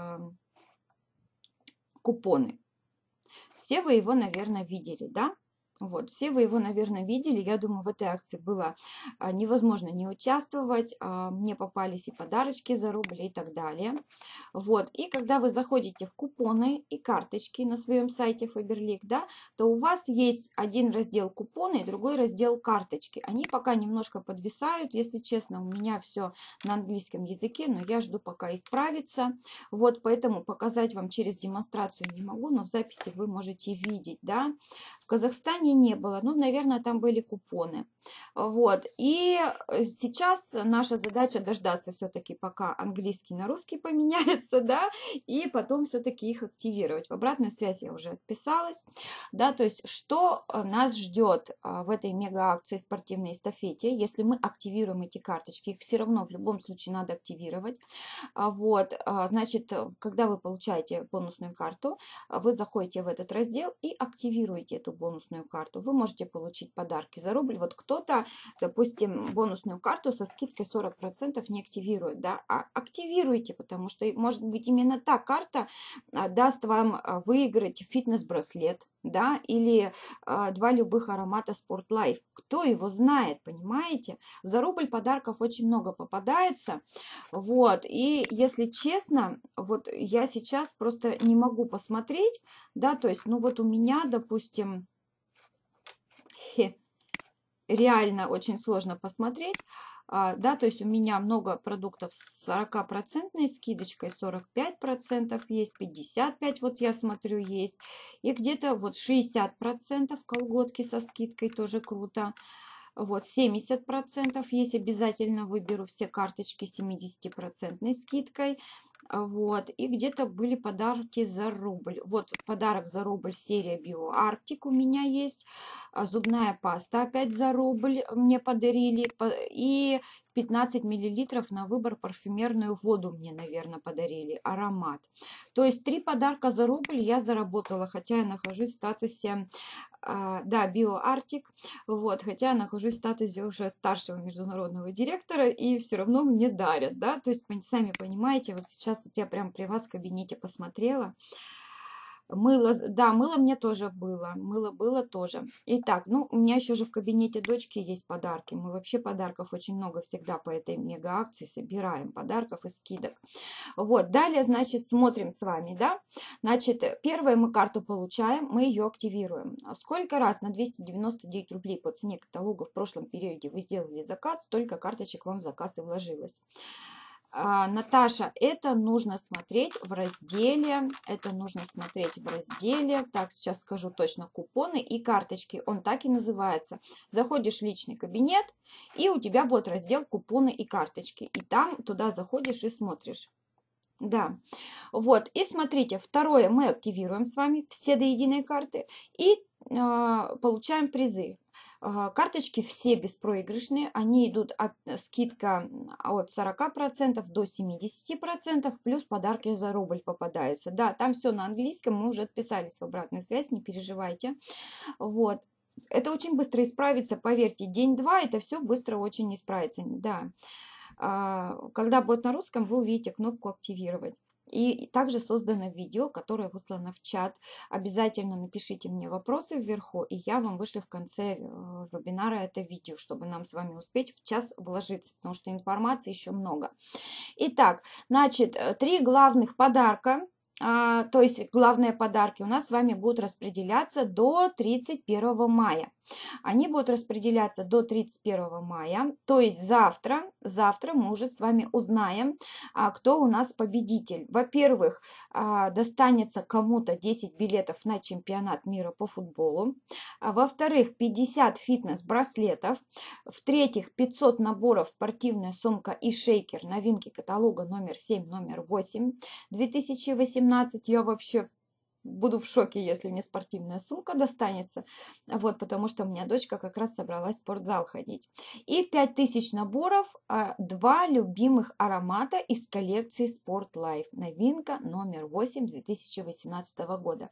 купоны. Все вы его, наверное, видели, да? Вот, все вы его, наверное, видели. Я думаю, в этой акции было невозможно не участвовать. Мне попались и подарочки за рубль и так далее. Вот, и когда вы заходите в купоны и карточки на своем сайте Faberlic, да, то у вас есть один раздел купоны и другой раздел карточки. Они пока немножко подвисают, если честно, у меня все на английском языке, но я жду пока исправится. Вот, поэтому показать вам через демонстрацию не могу, но в записи вы можете видеть, да. В Казахстане не было, ну, наверное, там были купоны. Вот, и сейчас наша задача дождаться все-таки, пока английский на русский поменяется, да, и потом все-таки их активировать. В обратную связь я уже отписалась, да, то есть что нас ждет в этой мега-акции спортивной эстафете, если мы активируем эти карточки, их все равно в любом случае надо активировать. Вот, значит, когда вы получаете бонусную карту, вы заходите в этот раздел и активируете эту бонусную карту, вы можете получить подарки за рубль. Вот кто-то, допустим, бонусную карту со скидкой 40% не активирует, да, а активируйте, потому что, может быть, именно та карта даст вам выиграть фитнес-браслет, да, или 2 любых аромата Sport Life. Кто его знает, понимаете? За рубль подарков очень много попадается. Вот, и если честно, вот я сейчас просто не могу посмотреть, да, то есть, ну вот у меня, допустим, реально очень сложно посмотреть, да, то есть у меня много продуктов с 40% скидочкой, 45% есть, 55% вот я смотрю есть, и где-то вот 60% колготки со скидкой, тоже круто. Вот 70% есть, обязательно выберу все карточки с 70% скидкой. Вот, и где-то были подарки за рубль. Вот подарок за рубль, серия BioArctic у меня есть. Зубная паста опять за рубль мне подарили. И 15 миллилитров на выбор парфюмерную воду мне, наверное, подарили. Аромат. То есть 3 подарка за рубль я заработала, хотя я нахожусь в статусе, да, BioArctic. Вот, хотя я нахожусь в статусе уже старшего международного директора, и все равно мне дарят, да, то есть, сами понимаете, вот сейчас вот я прям при вас в кабинете посмотрела, мыло, да, мыло мне тоже было, мыло было тоже. Итак, ну, у меня еще же в кабинете дочки есть подарки, мы вообще подарков очень много всегда по этой мега акции собираем, подарков и скидок. Вот, далее, значит, смотрим с вами, да, значит, первую мы карту получаем, мы ее активируем. Сколько раз на 299 рублей по цене каталога в прошлом периоде вы сделали заказ, столько карточек вам в заказ и вложилось. Наташа, это нужно смотреть в разделе, так, сейчас скажу точно, купоны и карточки, он так и называется. Заходишь в личный кабинет, и у тебя будет раздел купоны и карточки, и там туда заходишь и смотришь. Да, вот, и смотрите, второе, мы активируем с вами все до единой карты и получаем призы. Карточки все беспроигрышные, они идут от скидка от 40% до 70%, плюс подарки за рубль попадаются. Да, там все на английском, мы уже отписались в обратную связь, не переживайте. Вот. Это очень быстро исправится, поверьте, день-два, это все быстро очень исправится, да. Когда будет на русском, вы увидите кнопку «Активировать». И также создано видео, которое выслано в чат. Обязательно напишите мне вопросы вверху, и я вам вышлю в конце вебинара это видео, чтобы нам с вами успеть в час вложиться, потому что информации еще много. Итак, значит, 3 главных подарка. То есть главные подарки у нас с вами будут распределяться до 31 мая. Они будут распределяться до 31 мая, то есть завтра мы уже с вами узнаем, кто у нас победитель. Во-первых, достанется кому-то 10 билетов на чемпионат мира по футболу. Во-вторых, 50 фитнес-браслетов. В-третьих, 500 наборов спортивная сумка и шейкер, новинки каталога номер 7, номер 8, 2018. Я вообще буду в шоке, если мне спортивная сумка достанется, вот, потому что у меня дочка как раз собралась в спортзал ходить. И 5000 наборов, 2 любимых аромата из коллекции Sport Life, новинка номер 8 2018 года.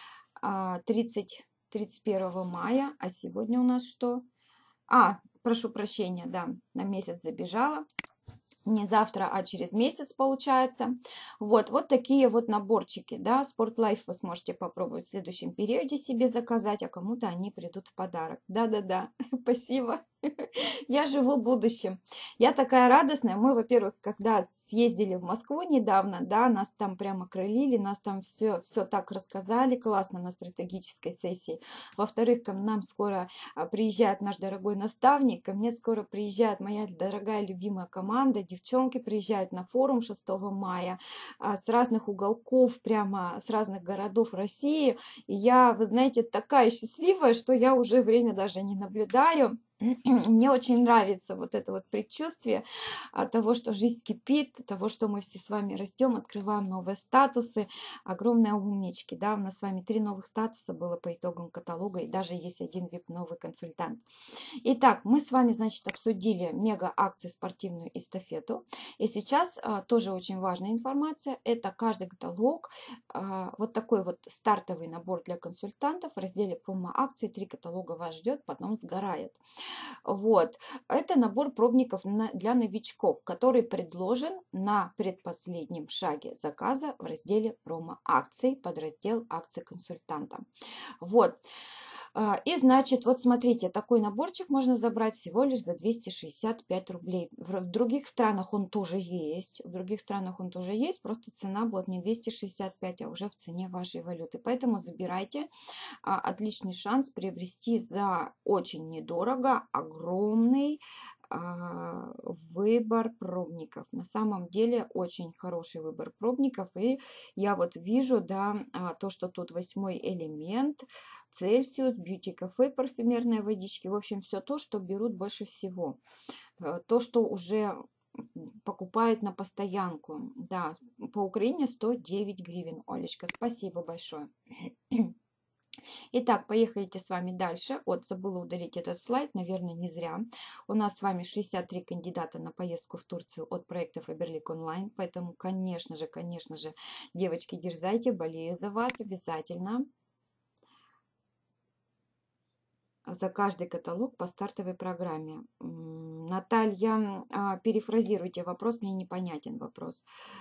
31 мая, а сегодня у нас что? Прошу прощения, да, на месяц забежала. Не завтра, а через месяц получается. Вот такие вот наборчики, да, Sport Life вы сможете попробовать в следующем периоде себе заказать, а кому-то они придут в подарок. Да-да-да, спасибо. Я живу будущим. Я такая радостная. Мы, во-первых, когда съездили в Москву недавно, да, нас там прямо крылили, нас там все так рассказали классно на стратегической сессии. Во-вторых, к нам скоро приезжает наш дорогой наставник, ко мне скоро приезжает моя дорогая любимая команда, девчонки приезжают на форум 6 мая с разных уголков, прямо с разных городов России. И я, вы знаете, такая счастливая, что я уже время даже не наблюдаю. Мне очень нравится вот это вот предчувствие того, что жизнь кипит, того, что мы все с вами растем, открываем новые статусы. Огромные умнички, да, у нас с вами 3 новых статуса было по итогам каталога, и даже есть один VIP новый консультант. Итак, мы с вами, значит, обсудили мега-акцию спортивную эстафету. И сейчас тоже очень важная информация. Это каждый каталог, вот такой вот стартовый набор для консультантов в разделе промо-акции. 3 каталога вас ждет, потом сгорает. Вот. Это набор пробников для новичков, который предложен на предпоследнем шаге заказа в разделе промо-акций, подраздел акции консультанта. Вот. И значит, вот смотрите, такой наборчик можно забрать всего лишь за 265 рублей. В других странах он тоже есть. В других странах он тоже есть, просто цена будет не 265, а уже в цене вашей валюты. Поэтому забирайте. Отличный шанс приобрести за очень недорого огромный выбор пробников. На самом деле очень хороший выбор пробников. И я вот вижу, да, то, что тут 8-й элемент, Цельсиус, бьюти-кафе, парфюмерные водички. В общем, все то, что берут больше всего. То, что уже покупают на постоянку. Да, по Украине 109 гривен. Олечка, спасибо большое. Итак, поехали с вами дальше. Вот, забыла удалить этот слайд, наверное, не зря. У нас с вами 63 кандидата на поездку в Турцию от проекта Faberlic Online. Поэтому, конечно же, девочки, дерзайте, болею за вас обязательно. За каждый каталог по стартовой программе. Наталья, перефразируйте вопрос, мне непонятен вопрос.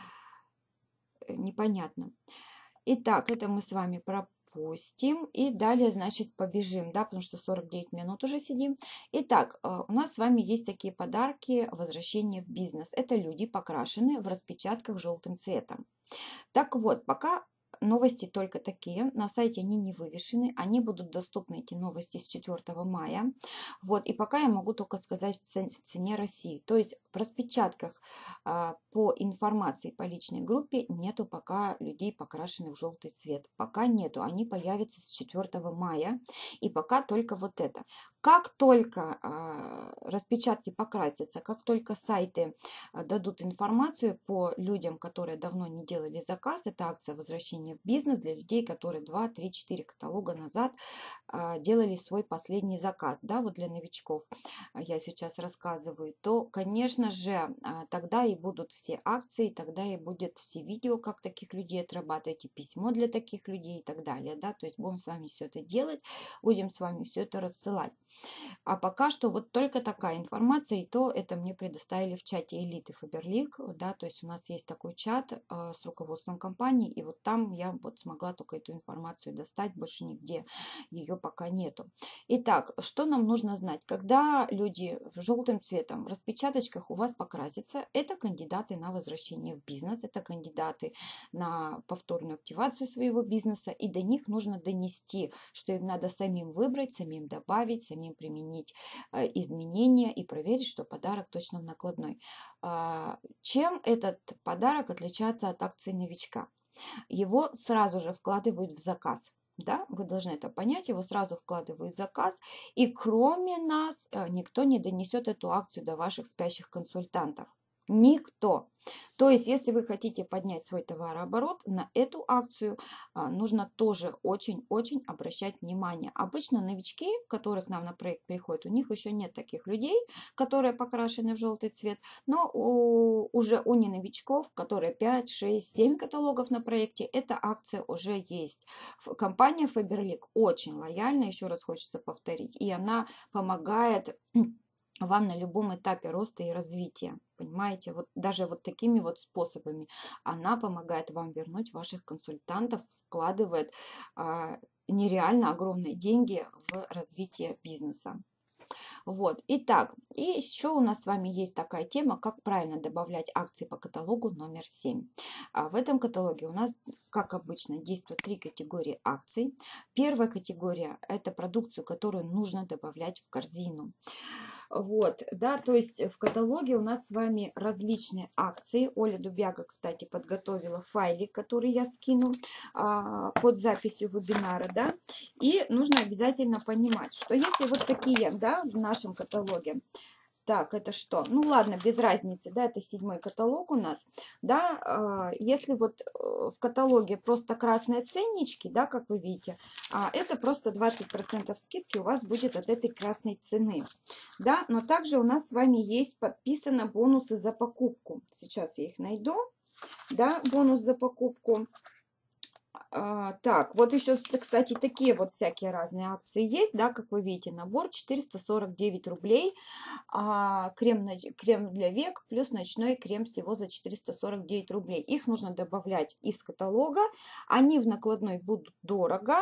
Непонятно. Итак, это мы с вами пропустим. И далее, значит, побежим, да, потому что 49 минут уже сидим. Итак, у нас с вами есть такие подарки возвращения в бизнес. Это люди, покрашенные в распечатках желтым цветом. Так вот, пока новости только такие, на сайте они не вывешены, они будут доступны, эти новости, с 4 мая. Вот, и пока я могу только сказать в цене России. То есть в распечатках по информации по личной группе нету пока людей, покрашенных в желтый цвет. Пока нету, они появятся с 4 мая, и пока только вот это. Как только распечатки покрасятся, как только сайты дадут информацию по людям, которые давно не делали заказ, это акция возвращения в бизнес для людей, которые 2, 3, 4 каталога назад делали свой последний заказ, да, вот для новичков я сейчас рассказываю, то, конечно же, тогда и будут все акции, тогда и будет все видео, как таких людей отрабатывать, и письмо для таких людей и так далее, да, то есть будем с вами все это делать, будем с вами все это рассылать. А пока что вот только такая информация, и то это мне предоставили в чате элиты Faberlic, да, то есть у нас есть такой чат с руководством компании, и вот там я вот смогла только эту информацию достать, больше нигде ее пока нету. Итак, что нам нужно знать? Когда люди в желтым цветом в распечаточках у вас покрасятся, это кандидаты на возвращение в бизнес, это кандидаты на повторную активацию своего бизнеса, и до них нужно донести, что им надо самим выбрать, самим добавить, самим применить изменения и проверить, что подарок точно накладной. Чем этот подарок отличается от акции новичка? Его сразу же вкладывают в заказ. Да, вы должны это понять, его сразу вкладывают в заказ, и кроме нас никто не донесет эту акцию до ваших спящих консультантов. Никто. То есть, если вы хотите поднять свой товарооборот, на эту акцию нужно тоже очень-очень обращать внимание. Обычно новички, которые к нам на проект приходят, у них еще нет таких людей, которые покрашены в желтый цвет, но уже у неновичков, которые 5, 6, 7 каталогов на проекте, эта акция уже есть. Компания Faberlic очень лояльна, еще раз хочется повторить, и она помогает вам на любом этапе роста и развития. Понимаете, вот даже вот такими вот способами она помогает вам вернуть ваших консультантов, вкладывает нереально огромные деньги в развитие бизнеса. Вот, итак, и еще у нас с вами есть такая тема, как правильно добавлять акции по каталогу номер 7. В этом каталоге у нас, как обычно, действуют 3 категории акций. Первая категория – это продукцию, которую нужно добавлять в корзину. Вот, да, то есть в каталоге у нас с вами различные акции. Оля Дубяга, кстати, подготовила файлик, который я скину под записью вебинара, да. И нужно обязательно понимать, что если вот такие, да, в нашем каталоге, так, это что? Ну ладно, без разницы, да, это 7-й каталог у нас, да, если вот в каталоге просто красные ценнички, да, как вы видите, это просто 20% скидки у вас будет от этой красной цены, да, но также у нас с вами есть подписано бонусы за покупку, сейчас я их найду, да, бонус за покупку. Так, вот еще, кстати, такие вот всякие разные акции есть, да, как вы видите, набор 449 рублей, крем для век плюс ночной крем всего за 449 рублей. Их нужно добавлять из каталога, они в накладной будут дорого,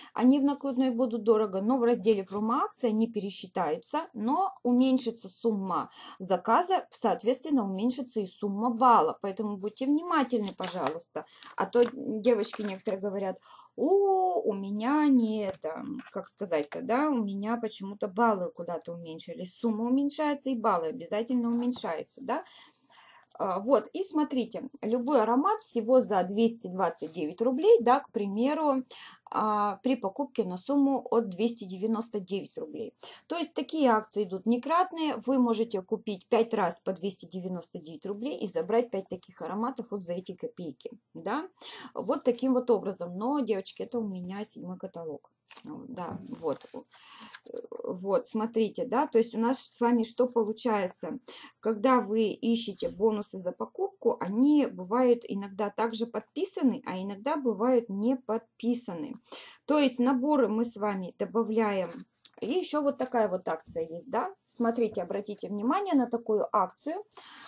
но в разделе промо-акции они пересчитаются, но уменьшится сумма заказа, соответственно, уменьшится и сумма балла, поэтому будьте внимательны, пожалуйста, а то девочки некоторые говорят: о, у меня не это, как сказать-то, да, у меня почему-то баллы куда-то уменьшились. Сумма уменьшается и баллы обязательно уменьшаются, да. Вот, и смотрите, любой аромат всего за 229 рублей, да, к примеру, при покупке на сумму от 299 рублей. То есть такие акции идут некратные, вы можете купить 5 раз по 299 рублей и забрать 5 таких ароматов вот за эти копейки, да. Вот таким вот образом, но, девочки, это у меня 7-й каталог. Да, вот, смотрите, да, то есть у нас с вами что получается, когда вы ищете бонусы за покупку, они бывают иногда также подписаны, а иногда бывают не подписаны. То есть наборы мы с вами добавляем. И еще вот такая вот акция есть, да, смотрите, обратите внимание на такую акцию.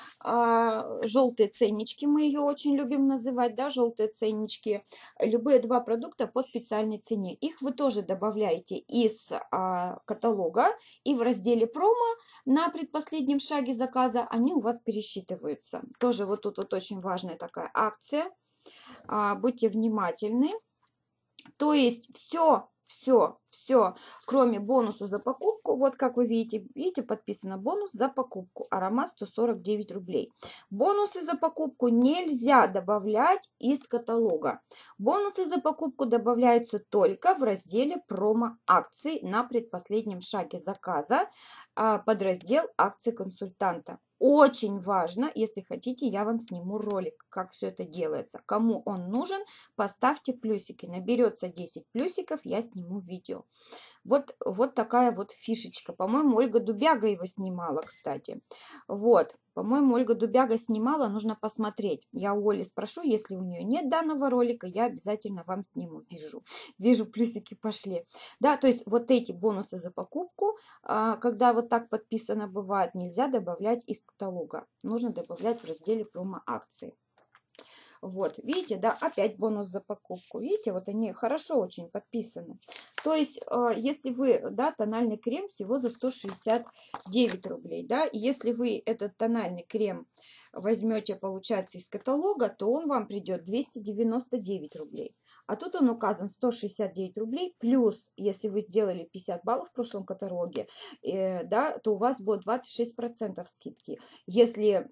Желтые ценнички, мы ее очень любим называть, да, желтые ценнички, любые 2 продукта по специальной цене. Их вы тоже добавляете из каталога, и в разделе промо на предпоследнем шаге заказа они у вас пересчитываются. Тоже вот тут вот очень важная такая акция. Будьте внимательны. То есть все, кроме бонуса за покупку, вот как вы видите, подписано бонус за покупку, аромат 149 рублей. Бонусы за покупку нельзя добавлять из каталога. Бонусы за покупку добавляются только в разделе промо-акций на предпоследнем шаге заказа, подраздел акции консультанта. Очень важно, если хотите, я вам сниму ролик, как все это делается. Кому он нужен, поставьте плюсики. Наберется 10 плюсиков, я сниму видео. Вот такая вот фишечка. По-моему, Ольга Дубяга его снимала, кстати. Вот, по-моему, Ольга Дубяга снимала, нужно посмотреть. Я у Оли спрошу, если у нее нет данного ролика, я обязательно вам сниму. Вижу, плюсики пошли. Да, то есть вот эти бонусы за покупку, когда вот так подписано бывает, нельзя добавлять из каталога. Нужно добавлять в разделе промо-акции. Вот, видите, да, опять бонус за покупку. Видите, вот они хорошо очень подписаны. То есть, если вы, да, тональный крем всего за 169 рублей, да, и если вы этот тональный крем возьмете, получается, из каталога, то он вам придет 299 рублей. А тут он указан 169 рублей, плюс, если вы сделали 50 баллов в прошлом каталоге, да, то у вас будет 26% скидки. Если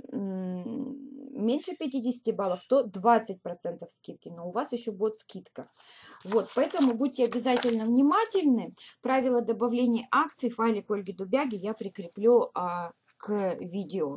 меньше 50 баллов, то 20% скидки, но у вас еще будет скидка. Вот, поэтому будьте обязательно внимательны. Правила добавления акций, файлик Ольги Дубяги я прикреплю к видео.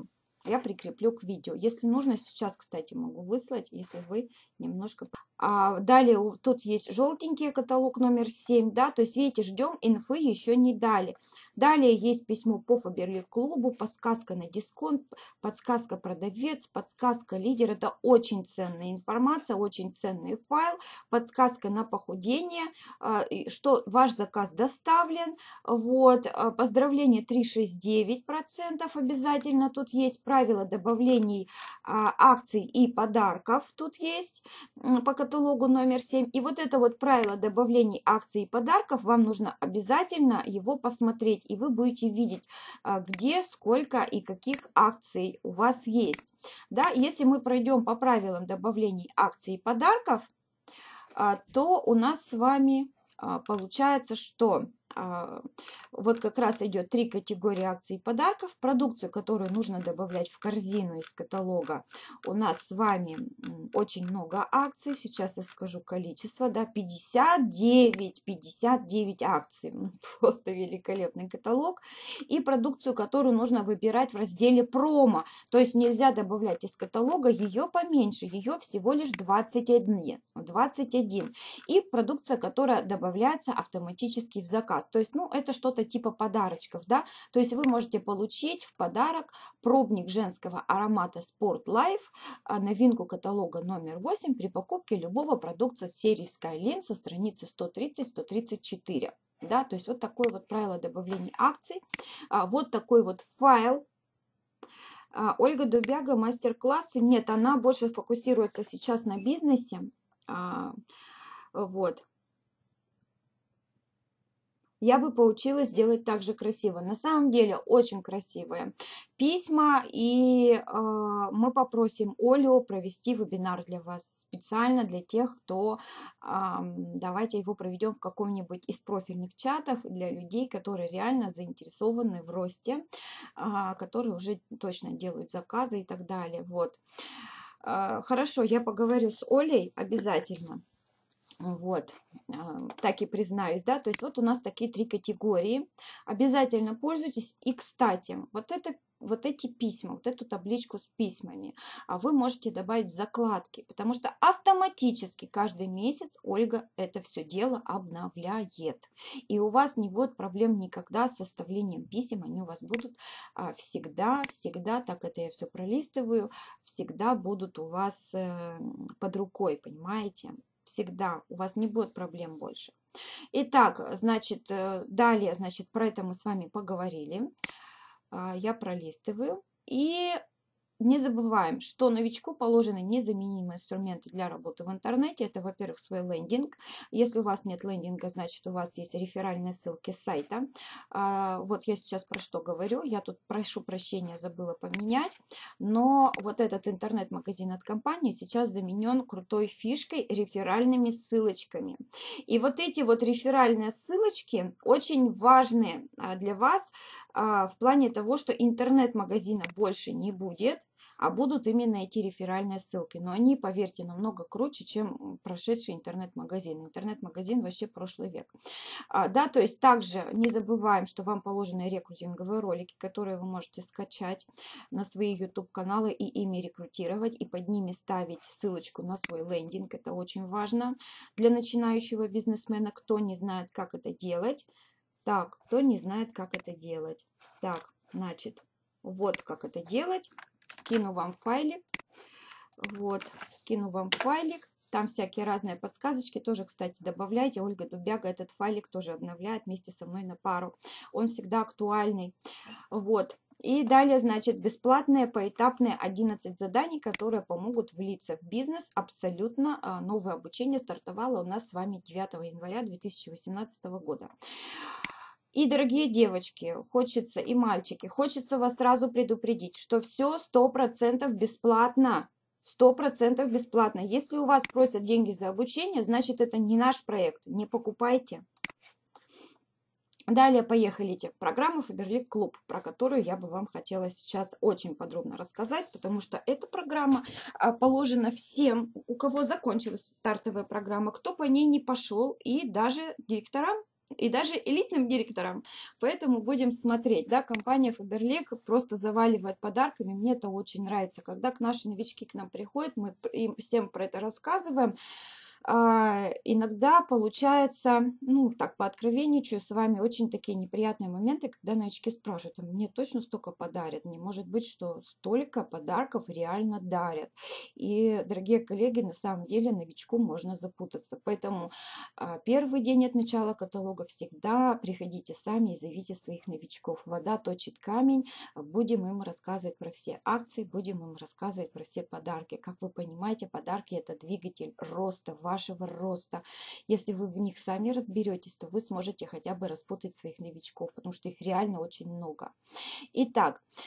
Если нужно, сейчас, кстати, могу выслать, если вы немножко... Далее тут есть желтенький каталог номер 7, да, то есть, видите, ждем, инфы еще не дали. Далее есть письмо по Фаберлик-клубу, подсказка на дисконт, подсказка продавец, подсказка лидер. Это очень ценная информация, очень ценный файл, подсказка на похудение, что ваш заказ доставлен. Вот, поздравление 369% обязательно тут есть, правила добавлений акций и подарков тут есть по каталогу номер 7. И вот это вот правило добавления акций и подарков, вам нужно обязательно его посмотреть, и вы будете видеть, где, сколько и каких акций у вас есть. Да, если мы пройдем по правилам добавления акций и подарков, то у нас с вами получается, что Вот как раз идет 3 категории акций и подарков. Продукцию, которую нужно добавлять в корзину из каталога, у нас с вами очень много акций. Сейчас я скажу количество, да, 59 акций. Просто великолепный каталог. И продукцию, которую нужно выбирать в разделе промо. То есть нельзя добавлять из каталога, ее поменьше, ее всего лишь 21. И продукция, которая добавляется автоматически в заказ. То есть, ну, это что-то типа подарочков, да. То есть вы можете получить в подарок пробник женского аромата Sport Life, новинку каталога номер 8 при покупке любого продукта серии Skylin со страницы 130-134. Да, то есть вот такое вот правило добавления акций. Вот такой вот файл. Ольга Дубяга, мастер-классы. Нет, она больше фокусируется сейчас на бизнесе. Вот. Я бы поучилась делать так же красиво. На самом деле очень красивые письма, и мы попросим Олю провести вебинар для вас специально для тех, кто, давайте его проведем в каком-нибудь из профильных чатов для людей, которые реально заинтересованы в росте, которые уже точно делают заказы и так далее. Вот. Хорошо, я поговорю с Олей обязательно. Вот, так и признаюсь, да, то есть вот у нас такие 3 категории. Обязательно пользуйтесь. И, кстати, вот эти письма, вот эту табличку с письмами вы можете добавить в закладки, потому что автоматически каждый месяц Ольга это все дело обновляет. И у вас не будет проблем никогда с составлением писем, они у вас будут всегда, так это я все пролистываю, всегда будут у вас под рукой, понимаете? Всегда, у вас не будет проблем больше. Итак, значит, далее, значит, про это мы с вами поговорили. Я пролистываю. И не забываем, что новичку положены незаменимые инструменты для работы в интернете. Это, во-первых, свой лендинг. Если у вас нет лендинга, значит, у вас есть реферальные ссылки с сайта. Вот я сейчас про что говорю. Я тут прошу прощения, забыла поменять. Но вот этот интернет-магазин от компании сейчас заменен крутой фишкой реферальными ссылочками. И вот эти вот реферальные ссылочки очень важны для вас в плане того, что интернет-магазина больше не будет, а будут именно эти реферальные ссылки. Но они, поверьте, намного круче, чем прошедший интернет-магазин. Интернет-магазин вообще прошлый век. Да, то есть также не забываем, что вам положены рекрутинговые ролики, которые вы можете скачать на свои YouTube-каналы и ими рекрутировать, и под ними ставить ссылочку на свой лендинг. Это очень важно для начинающего бизнесмена, кто не знает, как это делать. Так, кто не знает, как это делать. Так, значит, вот как это делать. Скину вам файлик. Вот, скину вам файлик. Там всякие разные подсказочки тоже, кстати, добавляйте. Ольга Дубяга этот файлик тоже обновляет вместе со мной на пару. Он всегда актуальный. Вот. И далее, значит, бесплатные поэтапные 11 заданий, которые помогут влиться в бизнес. Абсолютно новое обучение стартовало у нас с вами 9 января 2018 года. И, дорогие девочки, хочется, и мальчики, хочется вас сразу предупредить, что все 100% бесплатно. 100% бесплатно. Если у вас просят деньги за обучение, значит, это не наш проект. Не покупайте. Далее поехали программа Faberlic Club, про которую я бы вам хотела сейчас очень подробно рассказать, потому что эта программа положена всем, у кого закончилась стартовая программа, кто по ней не пошел, и даже директорам, и даже элитным директорам. Поэтому будем смотреть. Да, компания Faberlic просто заваливает подарками. Мне это очень нравится. Когда наши новички к нам приходят, мы им всем про это рассказываем. Иногда получается, ну, так, по откровенничаю с вами, очень такие неприятные моменты, когда новички спрашивают: мне точно столько подарят? Не может быть, что столько подарков реально дарят. И, дорогие коллеги, на самом деле новичку можно запутаться. Поэтому первый день от начала каталога всегда приходите сами и зовите своих новичков. Вода точит камень. Будем им рассказывать про все акции, будем им рассказывать про все подарки. Как вы понимаете, подарки – это двигатель роста, вашего роста. Если вы в них сами разберетесь, то вы сможете хотя бы распутать своих новичков, потому что их реально очень много. Итак,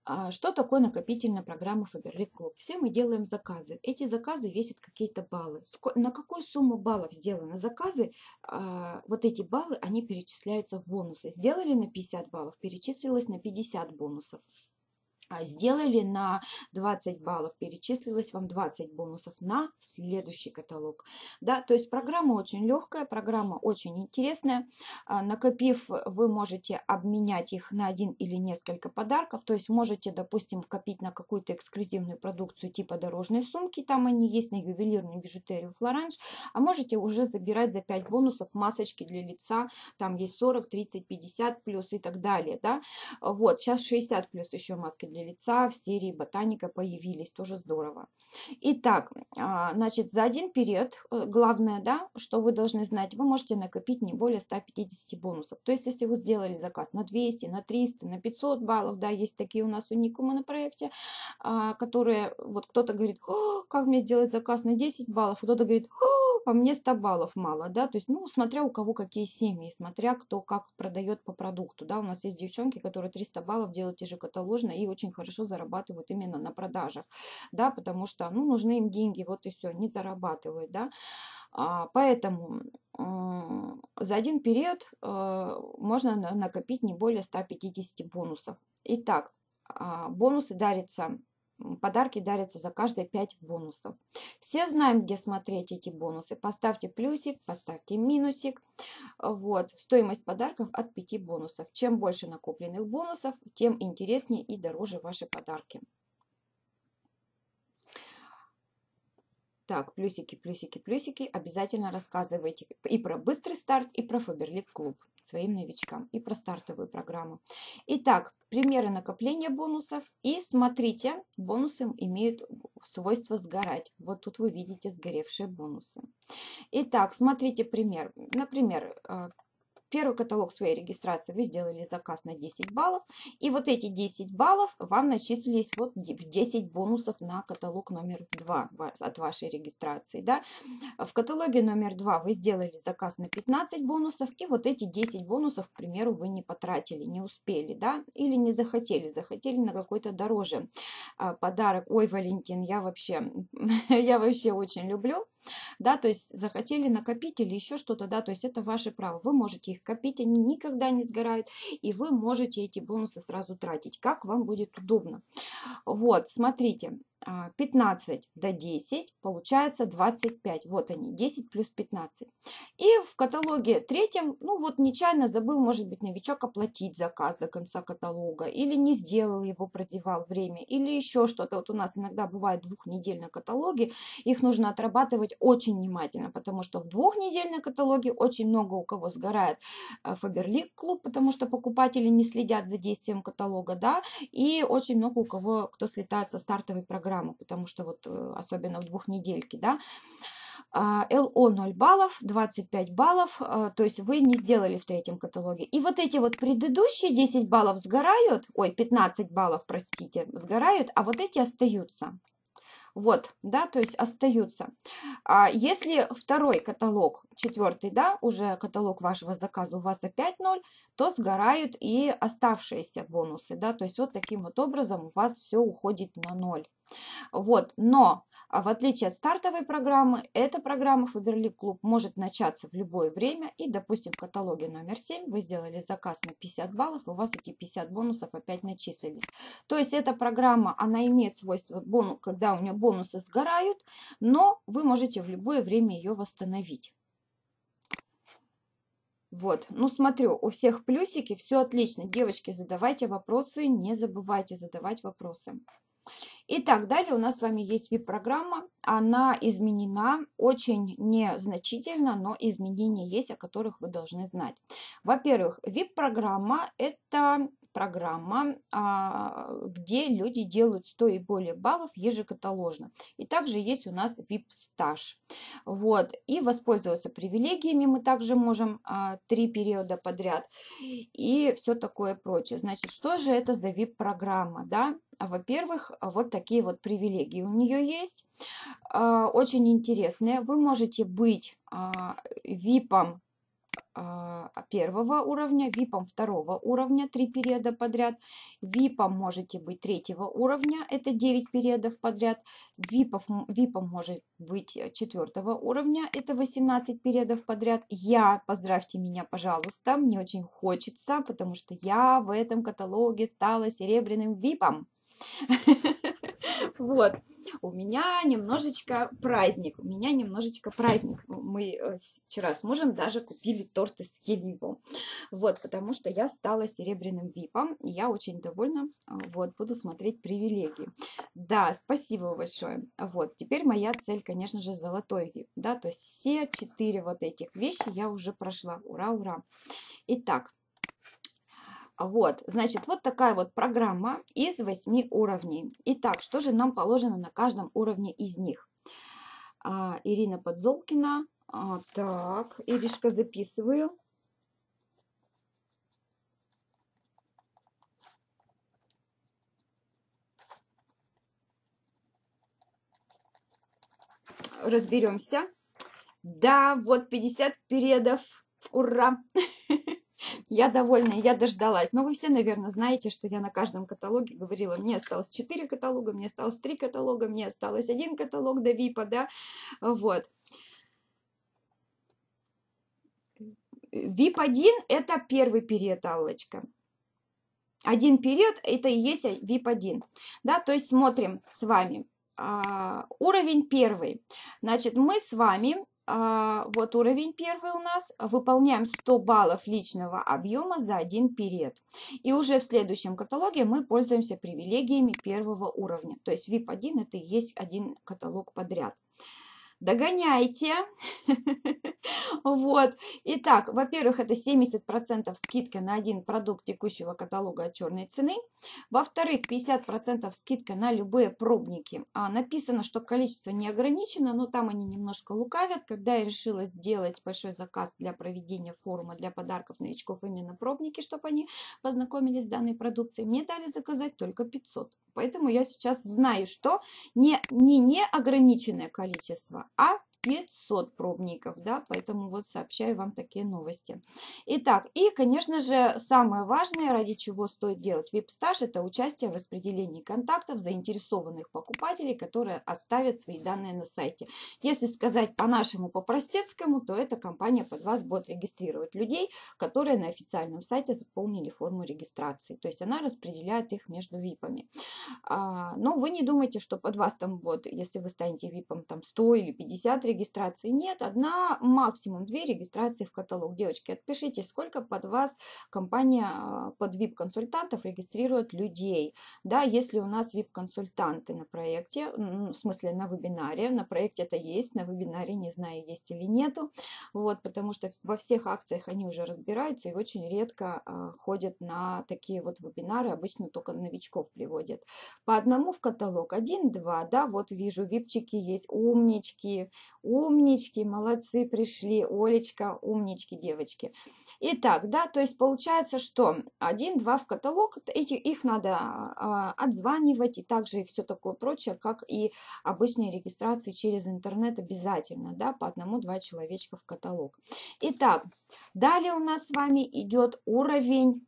Что такое накопительная программа Faberlic Club? Все мы делаем заказы. Эти заказы весят какие-то баллы. На какую сумму баллов сделаны заказы, вот эти баллы, они перечисляются в бонусы. Сделали на 50 баллов, перечислилось на 50 бонусов. Сделали на 20 баллов, перечислилось вам 20 бонусов на следующий каталог. Да, то есть программа очень легкая, программа очень интересная. Накопив, вы можете обменять их на один или несколько подарков. То есть можете, допустим, копить на какую-то эксклюзивную продукцию типа дорожной сумки, там они есть, на ювелирную бижутерию Флоранж. А можете уже забирать за 5 бонусов масочки для лица. Там есть 40, 30, 50 плюс и так далее. Да? Вот, сейчас 60 плюс еще маски для лица в серии Ботаника появились, тоже здорово. Итак, значит, за один период, главное, да, что вы должны знать, вы можете накопить не более 150 бонусов. То есть, если вы сделали заказ на 200, на 300, на 500 баллов, да, есть такие у нас уникумы на проекте, которые, вот кто-то говорит, как мне сделать заказ на 10 баллов, кто-то говорит, а мне 100 баллов мало, да, то есть, ну, смотря у кого какие семьи, смотря кто как продает по продукту, да, у нас есть девчонки, которые 300 баллов делают ежекаталожно и очень хорошо зарабатывают именно на продажах, да, потому что, ну, нужны им деньги, вот и все, не зарабатывают, да, поэтому за один период можно накопить не более 150 бонусов. Итак, бонусы дарятся. Подарки дарятся за каждые 5 бонусов. Все знаем, где смотреть эти бонусы. Поставьте плюсик, поставьте минусик. Вот. Стоимость подарков от 5 бонусов. Чем больше накопленных бонусов, тем интереснее и дороже ваши подарки. Так, плюсики, плюсики, плюсики. Обязательно рассказывайте и про быстрый старт, и про Faberlic Club своим новичкам, и про стартовую программу. Итак, примеры накопления бонусов. И смотрите, бонусы имеют свойство сгорать. Вот тут вы видите сгоревшие бонусы. Итак, смотрите пример. Например, первый каталог своей регистрации вы сделали заказ на 10 баллов. И вот эти 10 баллов вам начислились вот в 10 бонусов на каталог номер 2 от вашей регистрации. Да? В каталоге номер 2 вы сделали заказ на 15 бонусов. И вот эти 10 бонусов, к примеру, вы не потратили, не успели. Да? Или не захотели. Захотели на какой-то дороже подарок. Ой, Валентин, я вообще очень люблю. Да, то есть захотели накопить или еще что-то, да, то есть это ваше право. Вы можете их копить, они никогда не сгорают, и вы можете эти бонусы сразу тратить, как вам будет удобно. Вот, смотрите, 15 до 10 получается 25. Вот они, 10 плюс 15. И в каталоге третьем, ну вот нечаянно забыл, может быть, новичок оплатить заказ до конца каталога, или не сделал его, прозевал время, или еще что-то. Вот у нас иногда бывает двухнедельные каталоги, их нужно отрабатывать очень внимательно, потому что в двухнедельном каталоге очень много у кого сгорает Faberlic Club, потому что покупатели не следят за действием каталога, да, и очень много у кого, кто слетает со стартовой программы, потому что вот особенно в двухнедельке, да, ЛО 0 баллов, 25 баллов, то есть вы не сделали в третьем каталоге. И вот эти вот предыдущие 10 баллов сгорают, ой, 15 баллов, простите, сгорают, а вот эти остаются. Вот, да, то есть остаются. Если второй каталог, четвертый, да, уже каталог вашего заказа у вас опять 0, то сгорают и оставшиеся бонусы, да, то есть вот таким вот образом у вас все уходит на 0. Вот, но в отличие от стартовой программы, эта программа Faberlic Club может начаться в любое время. И, допустим, в каталоге номер 7 вы сделали заказ на 50 баллов, у вас эти 50 бонусов опять начислились. То есть эта программа, она имеет свойство, когда у нее бонусы сгорают, но вы можете в любое время ее восстановить. Вот, ну смотрю, у всех плюсики, все отлично. Девочки, задавайте вопросы, не забывайте задавать вопросы. Итак, далее у нас с вами есть VIP-программа. Она изменена очень незначительно, но изменения есть, о которых вы должны знать. Во-первых, VIP-программа – это программа, где люди делают 100 и более баллов ежекаталожно. И также есть у нас VIP-стаж. Вот. И воспользоваться привилегиями мы также можем 3 периода подряд. И все такое прочее. Значит, что же это за VIP-программа? Да? Во-первых, вот такие вот привилегии у нее есть, очень интересные. Вы можете быть VIP-ом первого уровня, VIP второго уровня 3 периода подряд, VIP можете быть третьего уровня, это 9 периодов подряд, VIP может быть четвертого уровня, это 18 периодов подряд. Поздравьте меня, пожалуйста, мне очень хочется, потому что я в этом каталоге стала серебряным VIP. Вот, у меня немножечко праздник, Мы вчера с мужем даже купили торт из Еливо, вот, потому что я стала серебряным випом, и я очень довольна, вот, буду смотреть привилегии. Да, спасибо большое. Вот, теперь моя цель, конечно же, золотой вип, да, то есть все 4 вот этих вещи я уже прошла, ура, ура. Итак, вот, значит, вот такая вот программа из 8 уровней. Итак, что же нам положено на каждом уровне из них? Ирина Подзолкина. Так, Иришка, записываю. Разберемся. Да, вот 50 периодов. Ура! Я довольна, я дождалась. Но вы все, наверное, знаете, что я на каждом каталоге говорила, мне осталось 4 каталога, мне осталось 3 каталога, мне осталось 1 каталог до ВИПа, да, вот. VIP-1 это первый период, Аллочка. Один период это и есть VIP-1, да, то есть смотрим с вами. Уровень первый, значит, мы с вами, вот уровень первый у нас, выполняем 100 баллов личного объема за один период. И уже в следующем каталоге мы пользуемся привилегиями первого уровня. То есть VIP-1 это и есть один каталог подряд. Догоняйте. Вот. Итак, во-первых, это 70% скидка на один продукт текущего каталога от черной цены. Во-вторых, 50% скидка на любые пробники. Написано, что количество не ограничено, но там они немножко лукавят. Когда я решила сделать большой заказ для проведения форума для подарков новичков, именно пробники, чтобы они познакомились с данной продукцией, мне дали заказать только 500. Поэтому я сейчас знаю, что не ограниченное количество, а 500 пробников, да, поэтому вот сообщаю вам такие новости. Итак, и, конечно же, самое важное, ради чего стоит делать VIP-стаж, это участие в распределении контактов заинтересованных покупателей, которые оставят свои данные на сайте. Если сказать по-нашему, по-простецкому, то эта компания под вас будет регистрировать людей, которые на официальном сайте заполнили форму регистрации. То есть она распределяет их между VIP-ами. Но вы не думайте, что под вас там будет, если вы станете VIP-ом, там 100 или 50 регистраций. Нет, одна, максимум 2 регистрации в каталог. Девочки, отпишите, сколько под вас компания, под VIP-консультантов регистрирует людей. Да, если у нас VIP-консультанты на проекте, в смысле на вебинаре, на проекте это есть, на вебинаре не знаю, есть или нету, вот, потому что во всех акциях они уже разбираются и очень редко ходят на такие вот вебинары, обычно только новичков приводят. По одному в каталог, 1-2, да, вот вижу, випчики есть, умнички, умнички, молодцы, пришли, Олечка, умнички, девочки. Итак, да, то есть получается, что 1-2 в каталог, их надо отзванивать и также и все такое прочее, как и обычные регистрации через интернет обязательно, да, по 1-2 человечка в каталог. Итак, далее у нас с вами идет уровень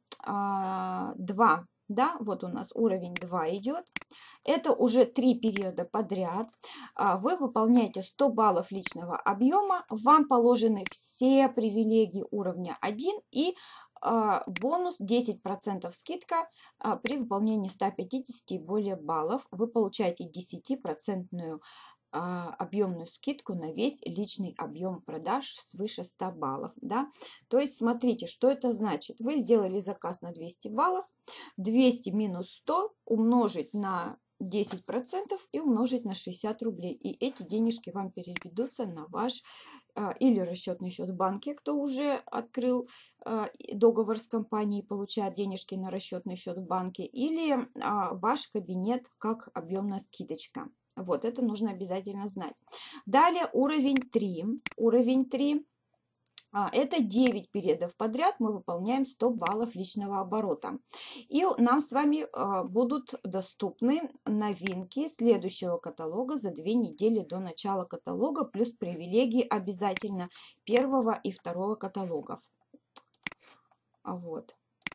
2. Да, вот у нас уровень 2 идет. Это уже 3 периода подряд. Вы выполняете 100 баллов личного объема. Вам положены все привилегии уровня 1 и бонус 10% скидка при выполнении 150 и более баллов. Вы получаете 10% объемную скидку на весь личный объем продаж свыше 100 баллов. Да? То есть смотрите, что это значит. Вы сделали заказ на 200 баллов, 200 минус 100 умножить на 10% и умножить на 60 рублей. И эти денежки вам переведутся на ваш или расчетный счет в банке, кто уже открыл договор с компанией, получает денежки на расчетный счет в банке, или ваш кабинет как объемная скидочка. Вот, это нужно обязательно знать. Далее уровень 3. Уровень 3. Это 9 периодов подряд мы выполняем 100 баллов личного оборота. И нам с вами будут доступны новинки следующего каталога за 2 недели до начала каталога, плюс привилегии обязательно первого и второго каталогов. Вот.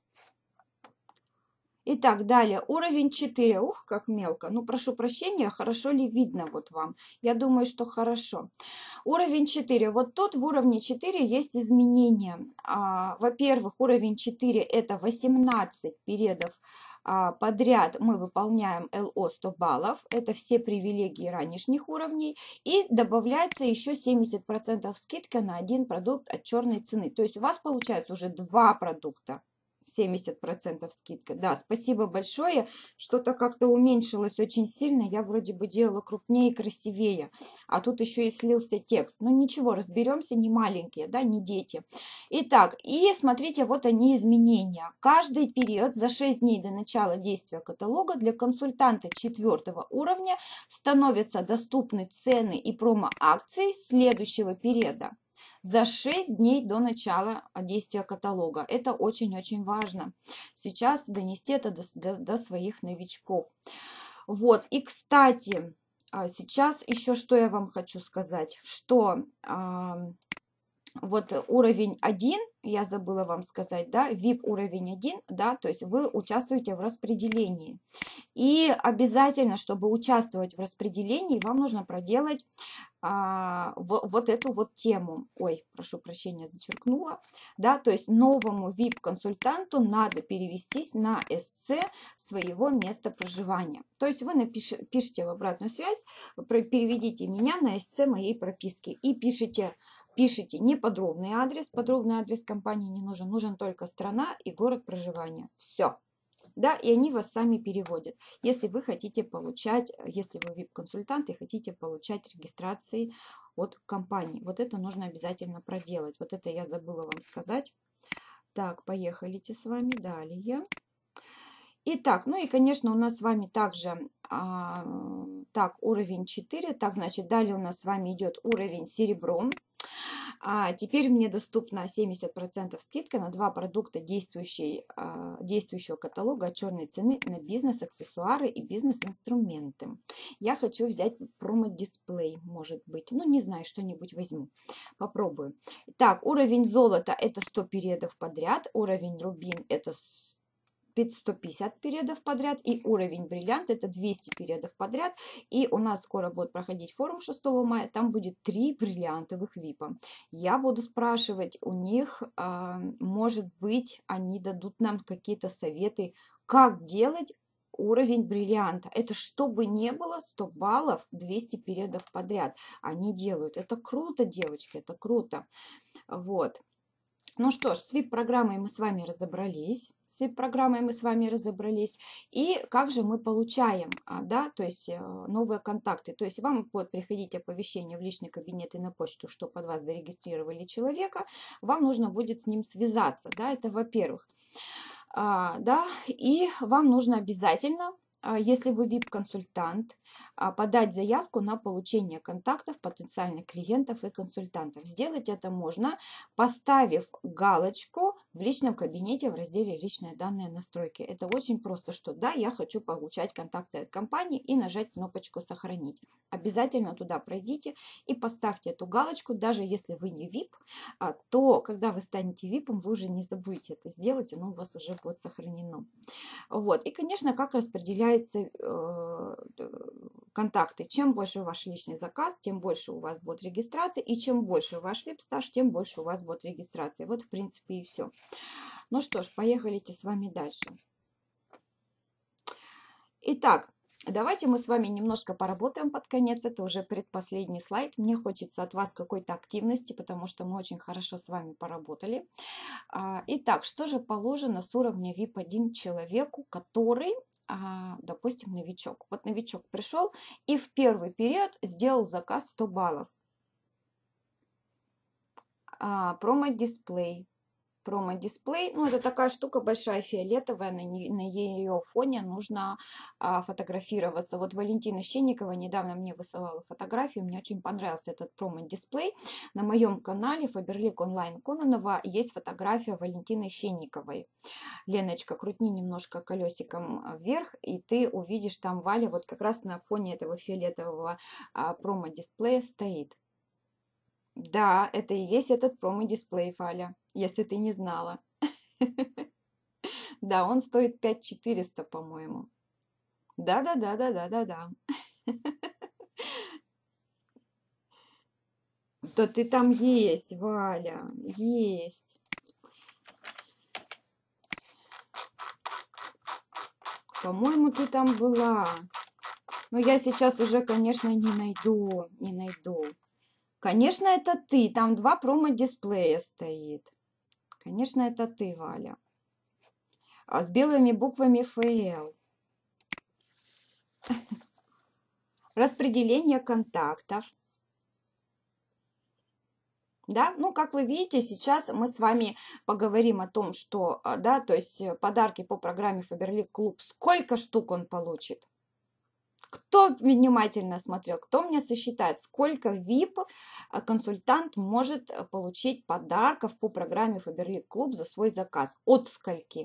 Итак, далее уровень 4. Ух, как мелко. Ну, прошу прощения, хорошо ли видно вот вам? Я думаю, что хорошо. Уровень 4. Вот тут в уровне 4 есть изменения. Во-первых, уровень 4 это 18 периодов подряд мы выполняем ЛО 100 баллов. Это все привилегии ранешних уровней. И добавляется еще 70% скидка на один продукт от черной цены. То есть у вас получается уже два продукта. 70% скидка. Да, спасибо большое. Что-то как-то уменьшилось очень сильно. Я вроде бы делала крупнее и красивее. А тут еще и слился текст. Ну ничего, разберемся, не маленькие, да, не дети. Итак, и смотрите, вот они изменения. Каждый период за 6 дней до начала действия каталога для консультанта 4 уровня становятся доступны цены и промо-акции следующего периода за 6 дней до начала действия каталога. Это очень-очень важно. Сейчас донести это до своих новичков. Вот, и кстати, сейчас еще что я вам хочу сказать, что вот уровень 1, я забыла вам сказать, да, VIP уровень 1, да, то есть вы участвуете в распределении. И обязательно, чтобы участвовать в распределении, вам нужно проделать вот эту вот тему. Ой, прошу прощения, зачеркнула. Да, то есть новому VIP-консультанту надо перевестись на СЦ своего места проживания. То есть вы пишите в обратную связь, переведите меня на СЦ моей прописки и пишите не подробный адрес компании не нужен, нужен только страна и город проживания. Все. Да, и они вас сами переводят. Если вы хотите получать, если вы VIP-консультант и хотите получать регистрации от компании. Вот это нужно обязательно проделать. Вот это я забыла вам сказать. Так, поехали с вами далее. Итак, ну и, конечно, у нас с вами также, так, уровень 4. Так, значит, далее у нас с вами идет уровень серебро. Теперь мне доступна 70% скидка на два продукта действующего каталога от черной цены на бизнес-аксессуары и бизнес-инструменты. Я хочу взять промо-дисплей, может быть. Ну, не знаю, что-нибудь возьму. Попробую. Так, уровень золота это 100 периодов подряд. Уровень рубин это 150 периодов подряд, и уровень бриллиант это 200 периодов подряд. И у нас скоро будет проходить форум 6 мая, там будет 3 бриллиантовых випа. Я буду спрашивать у них, может быть, они дадут нам какие-то советы, как делать уровень бриллианта. Это чтобы не было 100 баллов, 200 периодов подряд. Они делают. Это круто, девочки, это круто. Вот. Ну что ж, с VIP-программой мы с вами разобрались. И как же мы получаем, да, то есть новые контакты. То есть вам будет приходить оповещение в личный кабинет и на почту, что под вас зарегистрировали человека. Вам нужно будет с ним связаться, да, это во-первых. Да, и вам нужно обязательно, если вы VIP-консультант, подать заявку на получение контактов потенциальных клиентов и консультантов. Сделать это можно, поставив галочку в личном кабинете в разделе «Личные данные настройки». Это очень просто, что да, я хочу получать контакты от компании и нажать кнопочку «Сохранить». Обязательно туда пройдите и поставьте эту галочку, даже если вы не VIP, то когда вы станете VIP, вы уже не забудете это сделать, оно у вас уже будет сохранено. Вот. И, конечно, как распределяются контакты. Чем больше ваш личный заказ, тем больше у вас будет регистрации. И чем больше ваш VIP-стаж, тем больше у вас будет регистрации. Вот, в принципе, и все. Ну что ж, поехали с вами дальше. Итак, давайте мы с вами немножко поработаем под конец. Это уже предпоследний слайд. Мне хочется от вас какой-то активности, потому что мы очень хорошо с вами поработали. Итак, что же положено с уровня VIP-1 человеку, который, допустим, новичок. Вот новичок пришел и в первый период сделал заказ 100 баллов. Промо-дисплей. Промо-дисплей, ну это такая штука большая, фиолетовая, на ее фоне нужно фотографироваться. Вот Валентина Щенникова недавно мне высылала фотографию, мне очень понравился этот промо-дисплей. На моем канале Faberlic онлайн Кононова есть фотография Валентины Щенниковой. Леночка, крутни немножко колесиком вверх, и ты увидишь там Валя вот как раз на фоне этого фиолетового промо-дисплея стоит. Да, это и есть этот промо-дисплей, Валя, если ты не знала. Да, он стоит 5400, по-моему. Да-да-да-да-да-да-да. Да ты там есть, Валя, есть. По-моему, ты там была. Но я сейчас уже, конечно, не найду. Конечно, это ты. Там два промо-дисплея стоит. Конечно, это ты, Валя. А с белыми буквами ФЛ. Распределение контактов. Да, ну, как вы видите, сейчас мы с вами поговорим о том, что, да, то есть подарки по программе Faberlic Club, сколько штук он получит. Кто внимательно смотрел, кто мне сосчитает, сколько VIP-консультант может получить подарков по программе Faberlic Club за свой заказ? От скольки?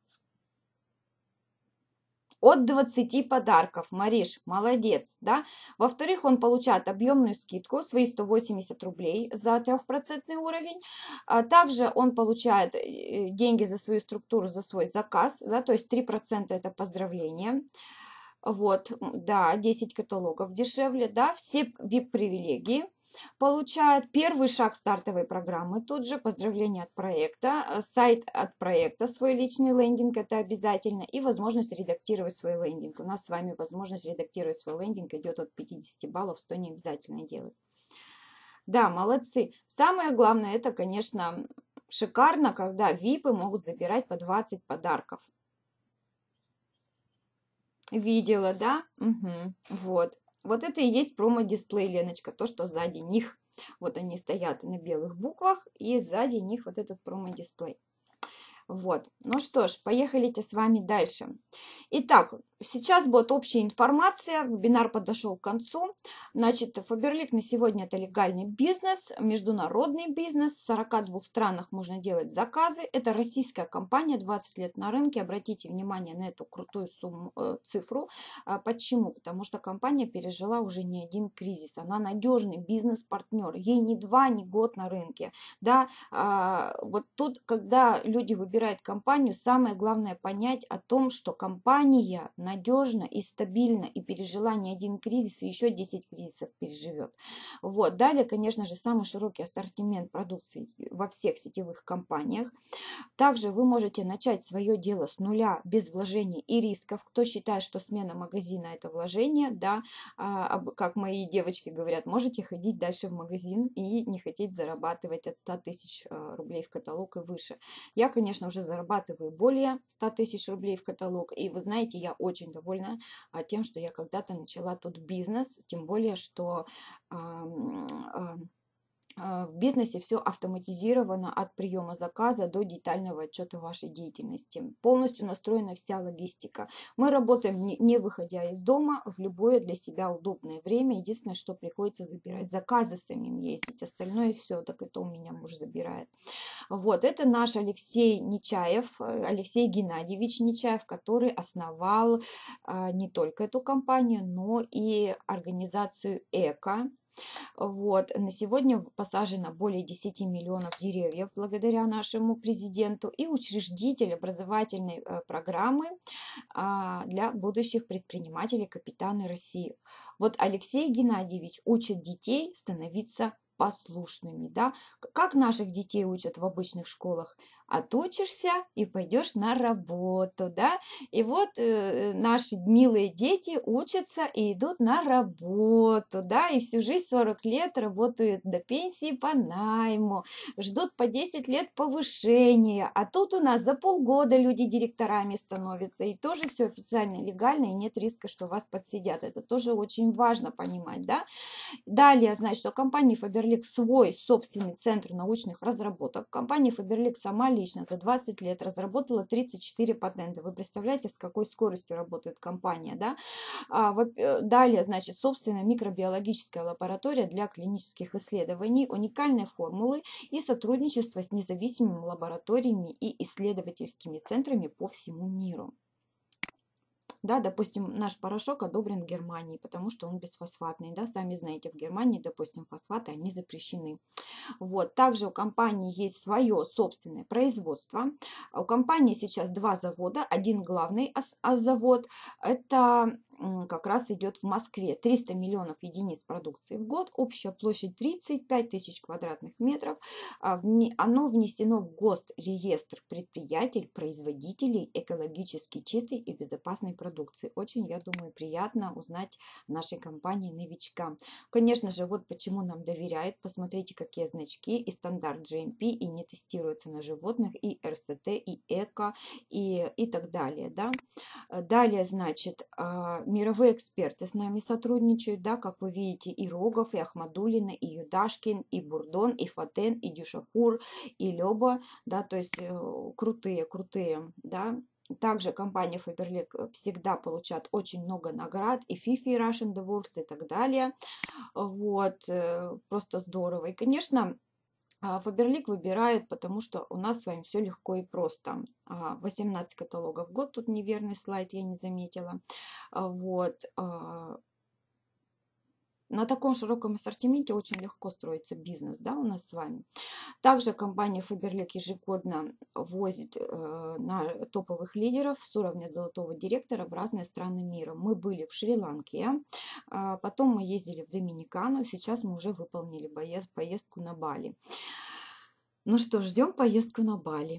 От 20 подарков. Мариш, молодец, да? Во-вторых, он получает объемную скидку, свои 180 рублей за 3% уровень. Также он получает деньги за свою структуру, за свой заказ, да, то есть 3% это поздравление. Вот, да, 10 каталогов дешевле, да, все VIP-привилегии получают. Первый шаг стартовой программы тут же, поздравления от проекта, сайт от проекта, свой личный лендинг, это обязательно, и возможность редактировать свой лендинг. У нас с вами возможность редактировать свой лендинг идет от 50 баллов, 100 не обязательно делать. Да, молодцы. Самое главное, это, конечно, шикарно, когда ВИПы могут забирать по 20 подарков. Видела, да? Угу. Вот. Вот это и есть промо-дисплей, Леночка, то, что сзади них. Вот они стоят на белых буквах, и сзади них вот этот промо-дисплей. Вот. Ну что ж, поехали с вами дальше. Итак, сейчас будет общая информация. Вебинар подошел к концу. Значит, Faberlic на сегодня это легальный бизнес, международный бизнес. В 42 странах можно делать заказы. Это российская компания, 20 лет на рынке. Обратите внимание на эту крутую цифру. Почему? Потому что компания пережила уже не один кризис. Она надежный бизнес-партнер. Ей не 2, не год на рынке. Да, вот тут, когда люди выбирают компанию, самое главное понять о том, что компания надежна и стабильна и пережила не один кризис, и еще 10 кризисов переживет. Вот. Далее, конечно же, самый широкий ассортимент продукции во всех сетевых компаниях. Также вы можете начать свое дело с нуля, без вложений и рисков. Кто считает, что смена магазина это вложение, да, как мои девочки говорят, можете ходить дальше в магазин и не хотеть зарабатывать от 100 тысяч рублей в каталог и выше. Я, конечно, уже зарабатываю более 100 тысяч рублей в каталог, и вы знаете, я очень довольна тем, что я когда-то начала тут бизнес, тем более, что в бизнесе все автоматизировано от приема заказа до детального отчета вашей деятельности. Полностью настроена вся логистика. Мы работаем не выходя из дома, в любое для себя удобное время. Единственное, что приходится забирать заказы, самим ездить. Остальное все, так это у меня муж забирает. Вот, это наш Алексей Нечаев, Алексей Геннадьевич Нечаев, который основал не только эту компанию, но и организацию ЭКО. Вот. На сегодня посажено более 10 миллионов деревьев благодаря нашему президенту и учредитель образовательной программы для будущих предпринимателей «Капитаны России». Вот Алексей Геннадьевич учит детей становиться послушными, да, как наших детей учат в обычных школах. Отучишься и пойдешь на работу, да, и вот наши милые дети учатся и идут на работу, да, и всю жизнь 40 лет работают до пенсии по найму, ждут по 10 лет повышения, а тут у нас за полгода люди директорами становятся, и тоже все официально легально, и нет риска, что вас подсидят, это тоже очень важно понимать, да. Далее, значит, у компании Faberlic свой собственный центр научных разработок. Компания Faberlic сама лично за 20 лет разработала 34 патента. Вы представляете, с какой скоростью работает компания, да? Далее, значит, собственная микробиологическая лаборатория для клинических исследований, уникальные формулы и сотрудничество с независимыми лабораториями и исследовательскими центрами по всему миру. Да, допустим, наш порошок одобрен в Германии, потому что он бесфосфатный, да, сами знаете, в Германии, допустим, фосфаты, они запрещены. Вот. Также у компании есть свое собственное производство. У компании сейчас два завода. Один главный завод, это как раз идет в Москве. 300 миллионов единиц продукции в год. Общая площадь 35 тысяч квадратных метров. Оно внесено в ГОСТ-реестр предприятий, производителей экологически чистой и безопасной продукции. Очень, я думаю, приятно узнать нашей компании новичкам. Конечно же, вот почему нам доверяют. Посмотрите, какие значки и стандарт GMP, и не тестируются на животных, и РСТ, и ЭКО, и так далее. Да? Далее, значит, мировые эксперты с нами сотрудничают, да, как вы видите, и Рогов, и Ахмадулина, и Юдашкин, и Бурдон, и Фатен, и Дюшафур, и Лёба, да, то есть крутые, да. Также компания Faberlic всегда получает очень много наград, и FIFA, и Russian Awards, и так далее. Вот, просто здорово. И, конечно, Faberlic выбирают, потому что у нас с вами все легко и просто. 18 каталогов в год, тут неверный слайд, я не заметила. Вот. На таком широком ассортименте очень легко строится бизнес, да, у нас с вами. Также компания Faberlic ежегодно возит на топовых лидеров с уровня золотого директора в разные страны мира. Мы были в Шри-Ланке, потом мы ездили в Доминикану, сейчас мы уже выполнили поездку на Бали. Ну что, ждем поездку на Бали.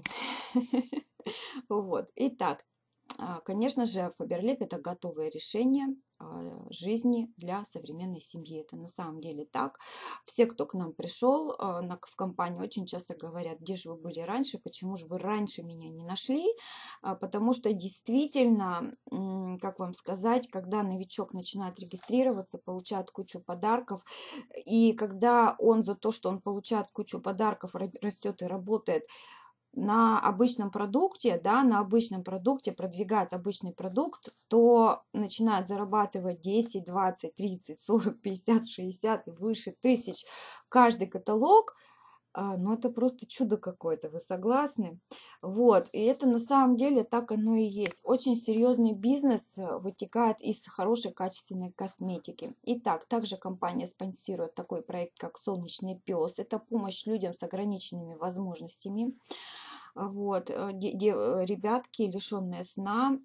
Вот. Итак, конечно же, Faberlic это готовое решение жизни для современной семьи. Это на самом деле так. Все, кто к нам пришел в компанию, очень часто говорят, где же вы были раньше, почему же вы раньше меня не нашли, потому что действительно, как вам сказать, когда новичок начинает регистрироваться, получает кучу подарков, и когда он за то, что он получает кучу подарков, растет и работает, на обычном продукте, да, на обычном продукте продвигает обычный продукт, то начинает зарабатывать 10, 20, 30, 40, 50, 60 и выше тысяч каждый каталог. Ну, это просто чудо какое-то, вы согласны? Вот, и это на самом деле так оно и есть. Очень серьезный бизнес вытекает из хорошей качественной косметики. Итак, также компания спонсирует такой проект, как «Солнечный пес». Это помощь людям с ограниченными возможностями. Вот, ребятки, лишенные сна,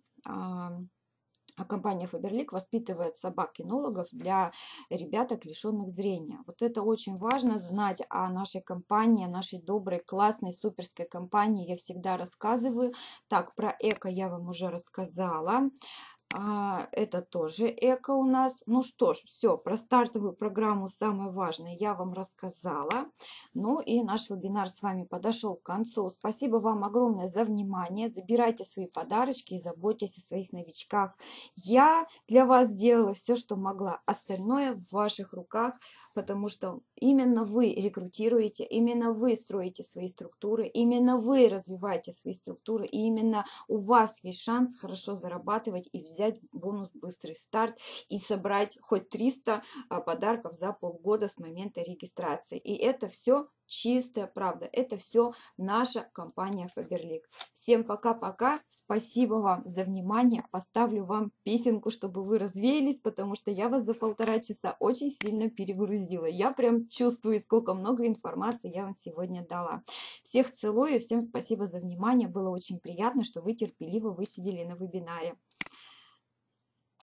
компания Faberlic воспитывает собак-кинологов для ребяток, лишенных зрения. Вот это очень важно знать о нашей компании, о нашей доброй, классной, суперской компании. Я всегда рассказываю. Так, про эко я вам уже рассказала. Это тоже эко у нас. Ну что ж, все, про стартовую программу самое важное я вам рассказала. Ну и наш вебинар с вами подошел к концу. Спасибо вам огромное за внимание. Забирайте свои подарочки и заботьтесь о своих новичках. Я для вас сделала все, что могла. Остальное в ваших руках, потому что именно вы рекрутируете, именно вы строите свои структуры, именно вы развиваете свои структуры, и именно у вас есть шанс хорошо зарабатывать и взять бонус «Быстрый старт» и собрать хоть 300 подарков за полгода с момента регистрации. И это все чистая правда. Это все наша компания Faberlic. Всем пока-пока. Спасибо вам за внимание. Поставлю вам песенку, чтобы вы развеялись, потому что я вас за 1,5 часа очень сильно перегрузила. Я прям чувствую, сколько много информации я вам сегодня дала. Всех целую, всем спасибо за внимание. Было очень приятно, что вы терпеливо высидели на вебинаре.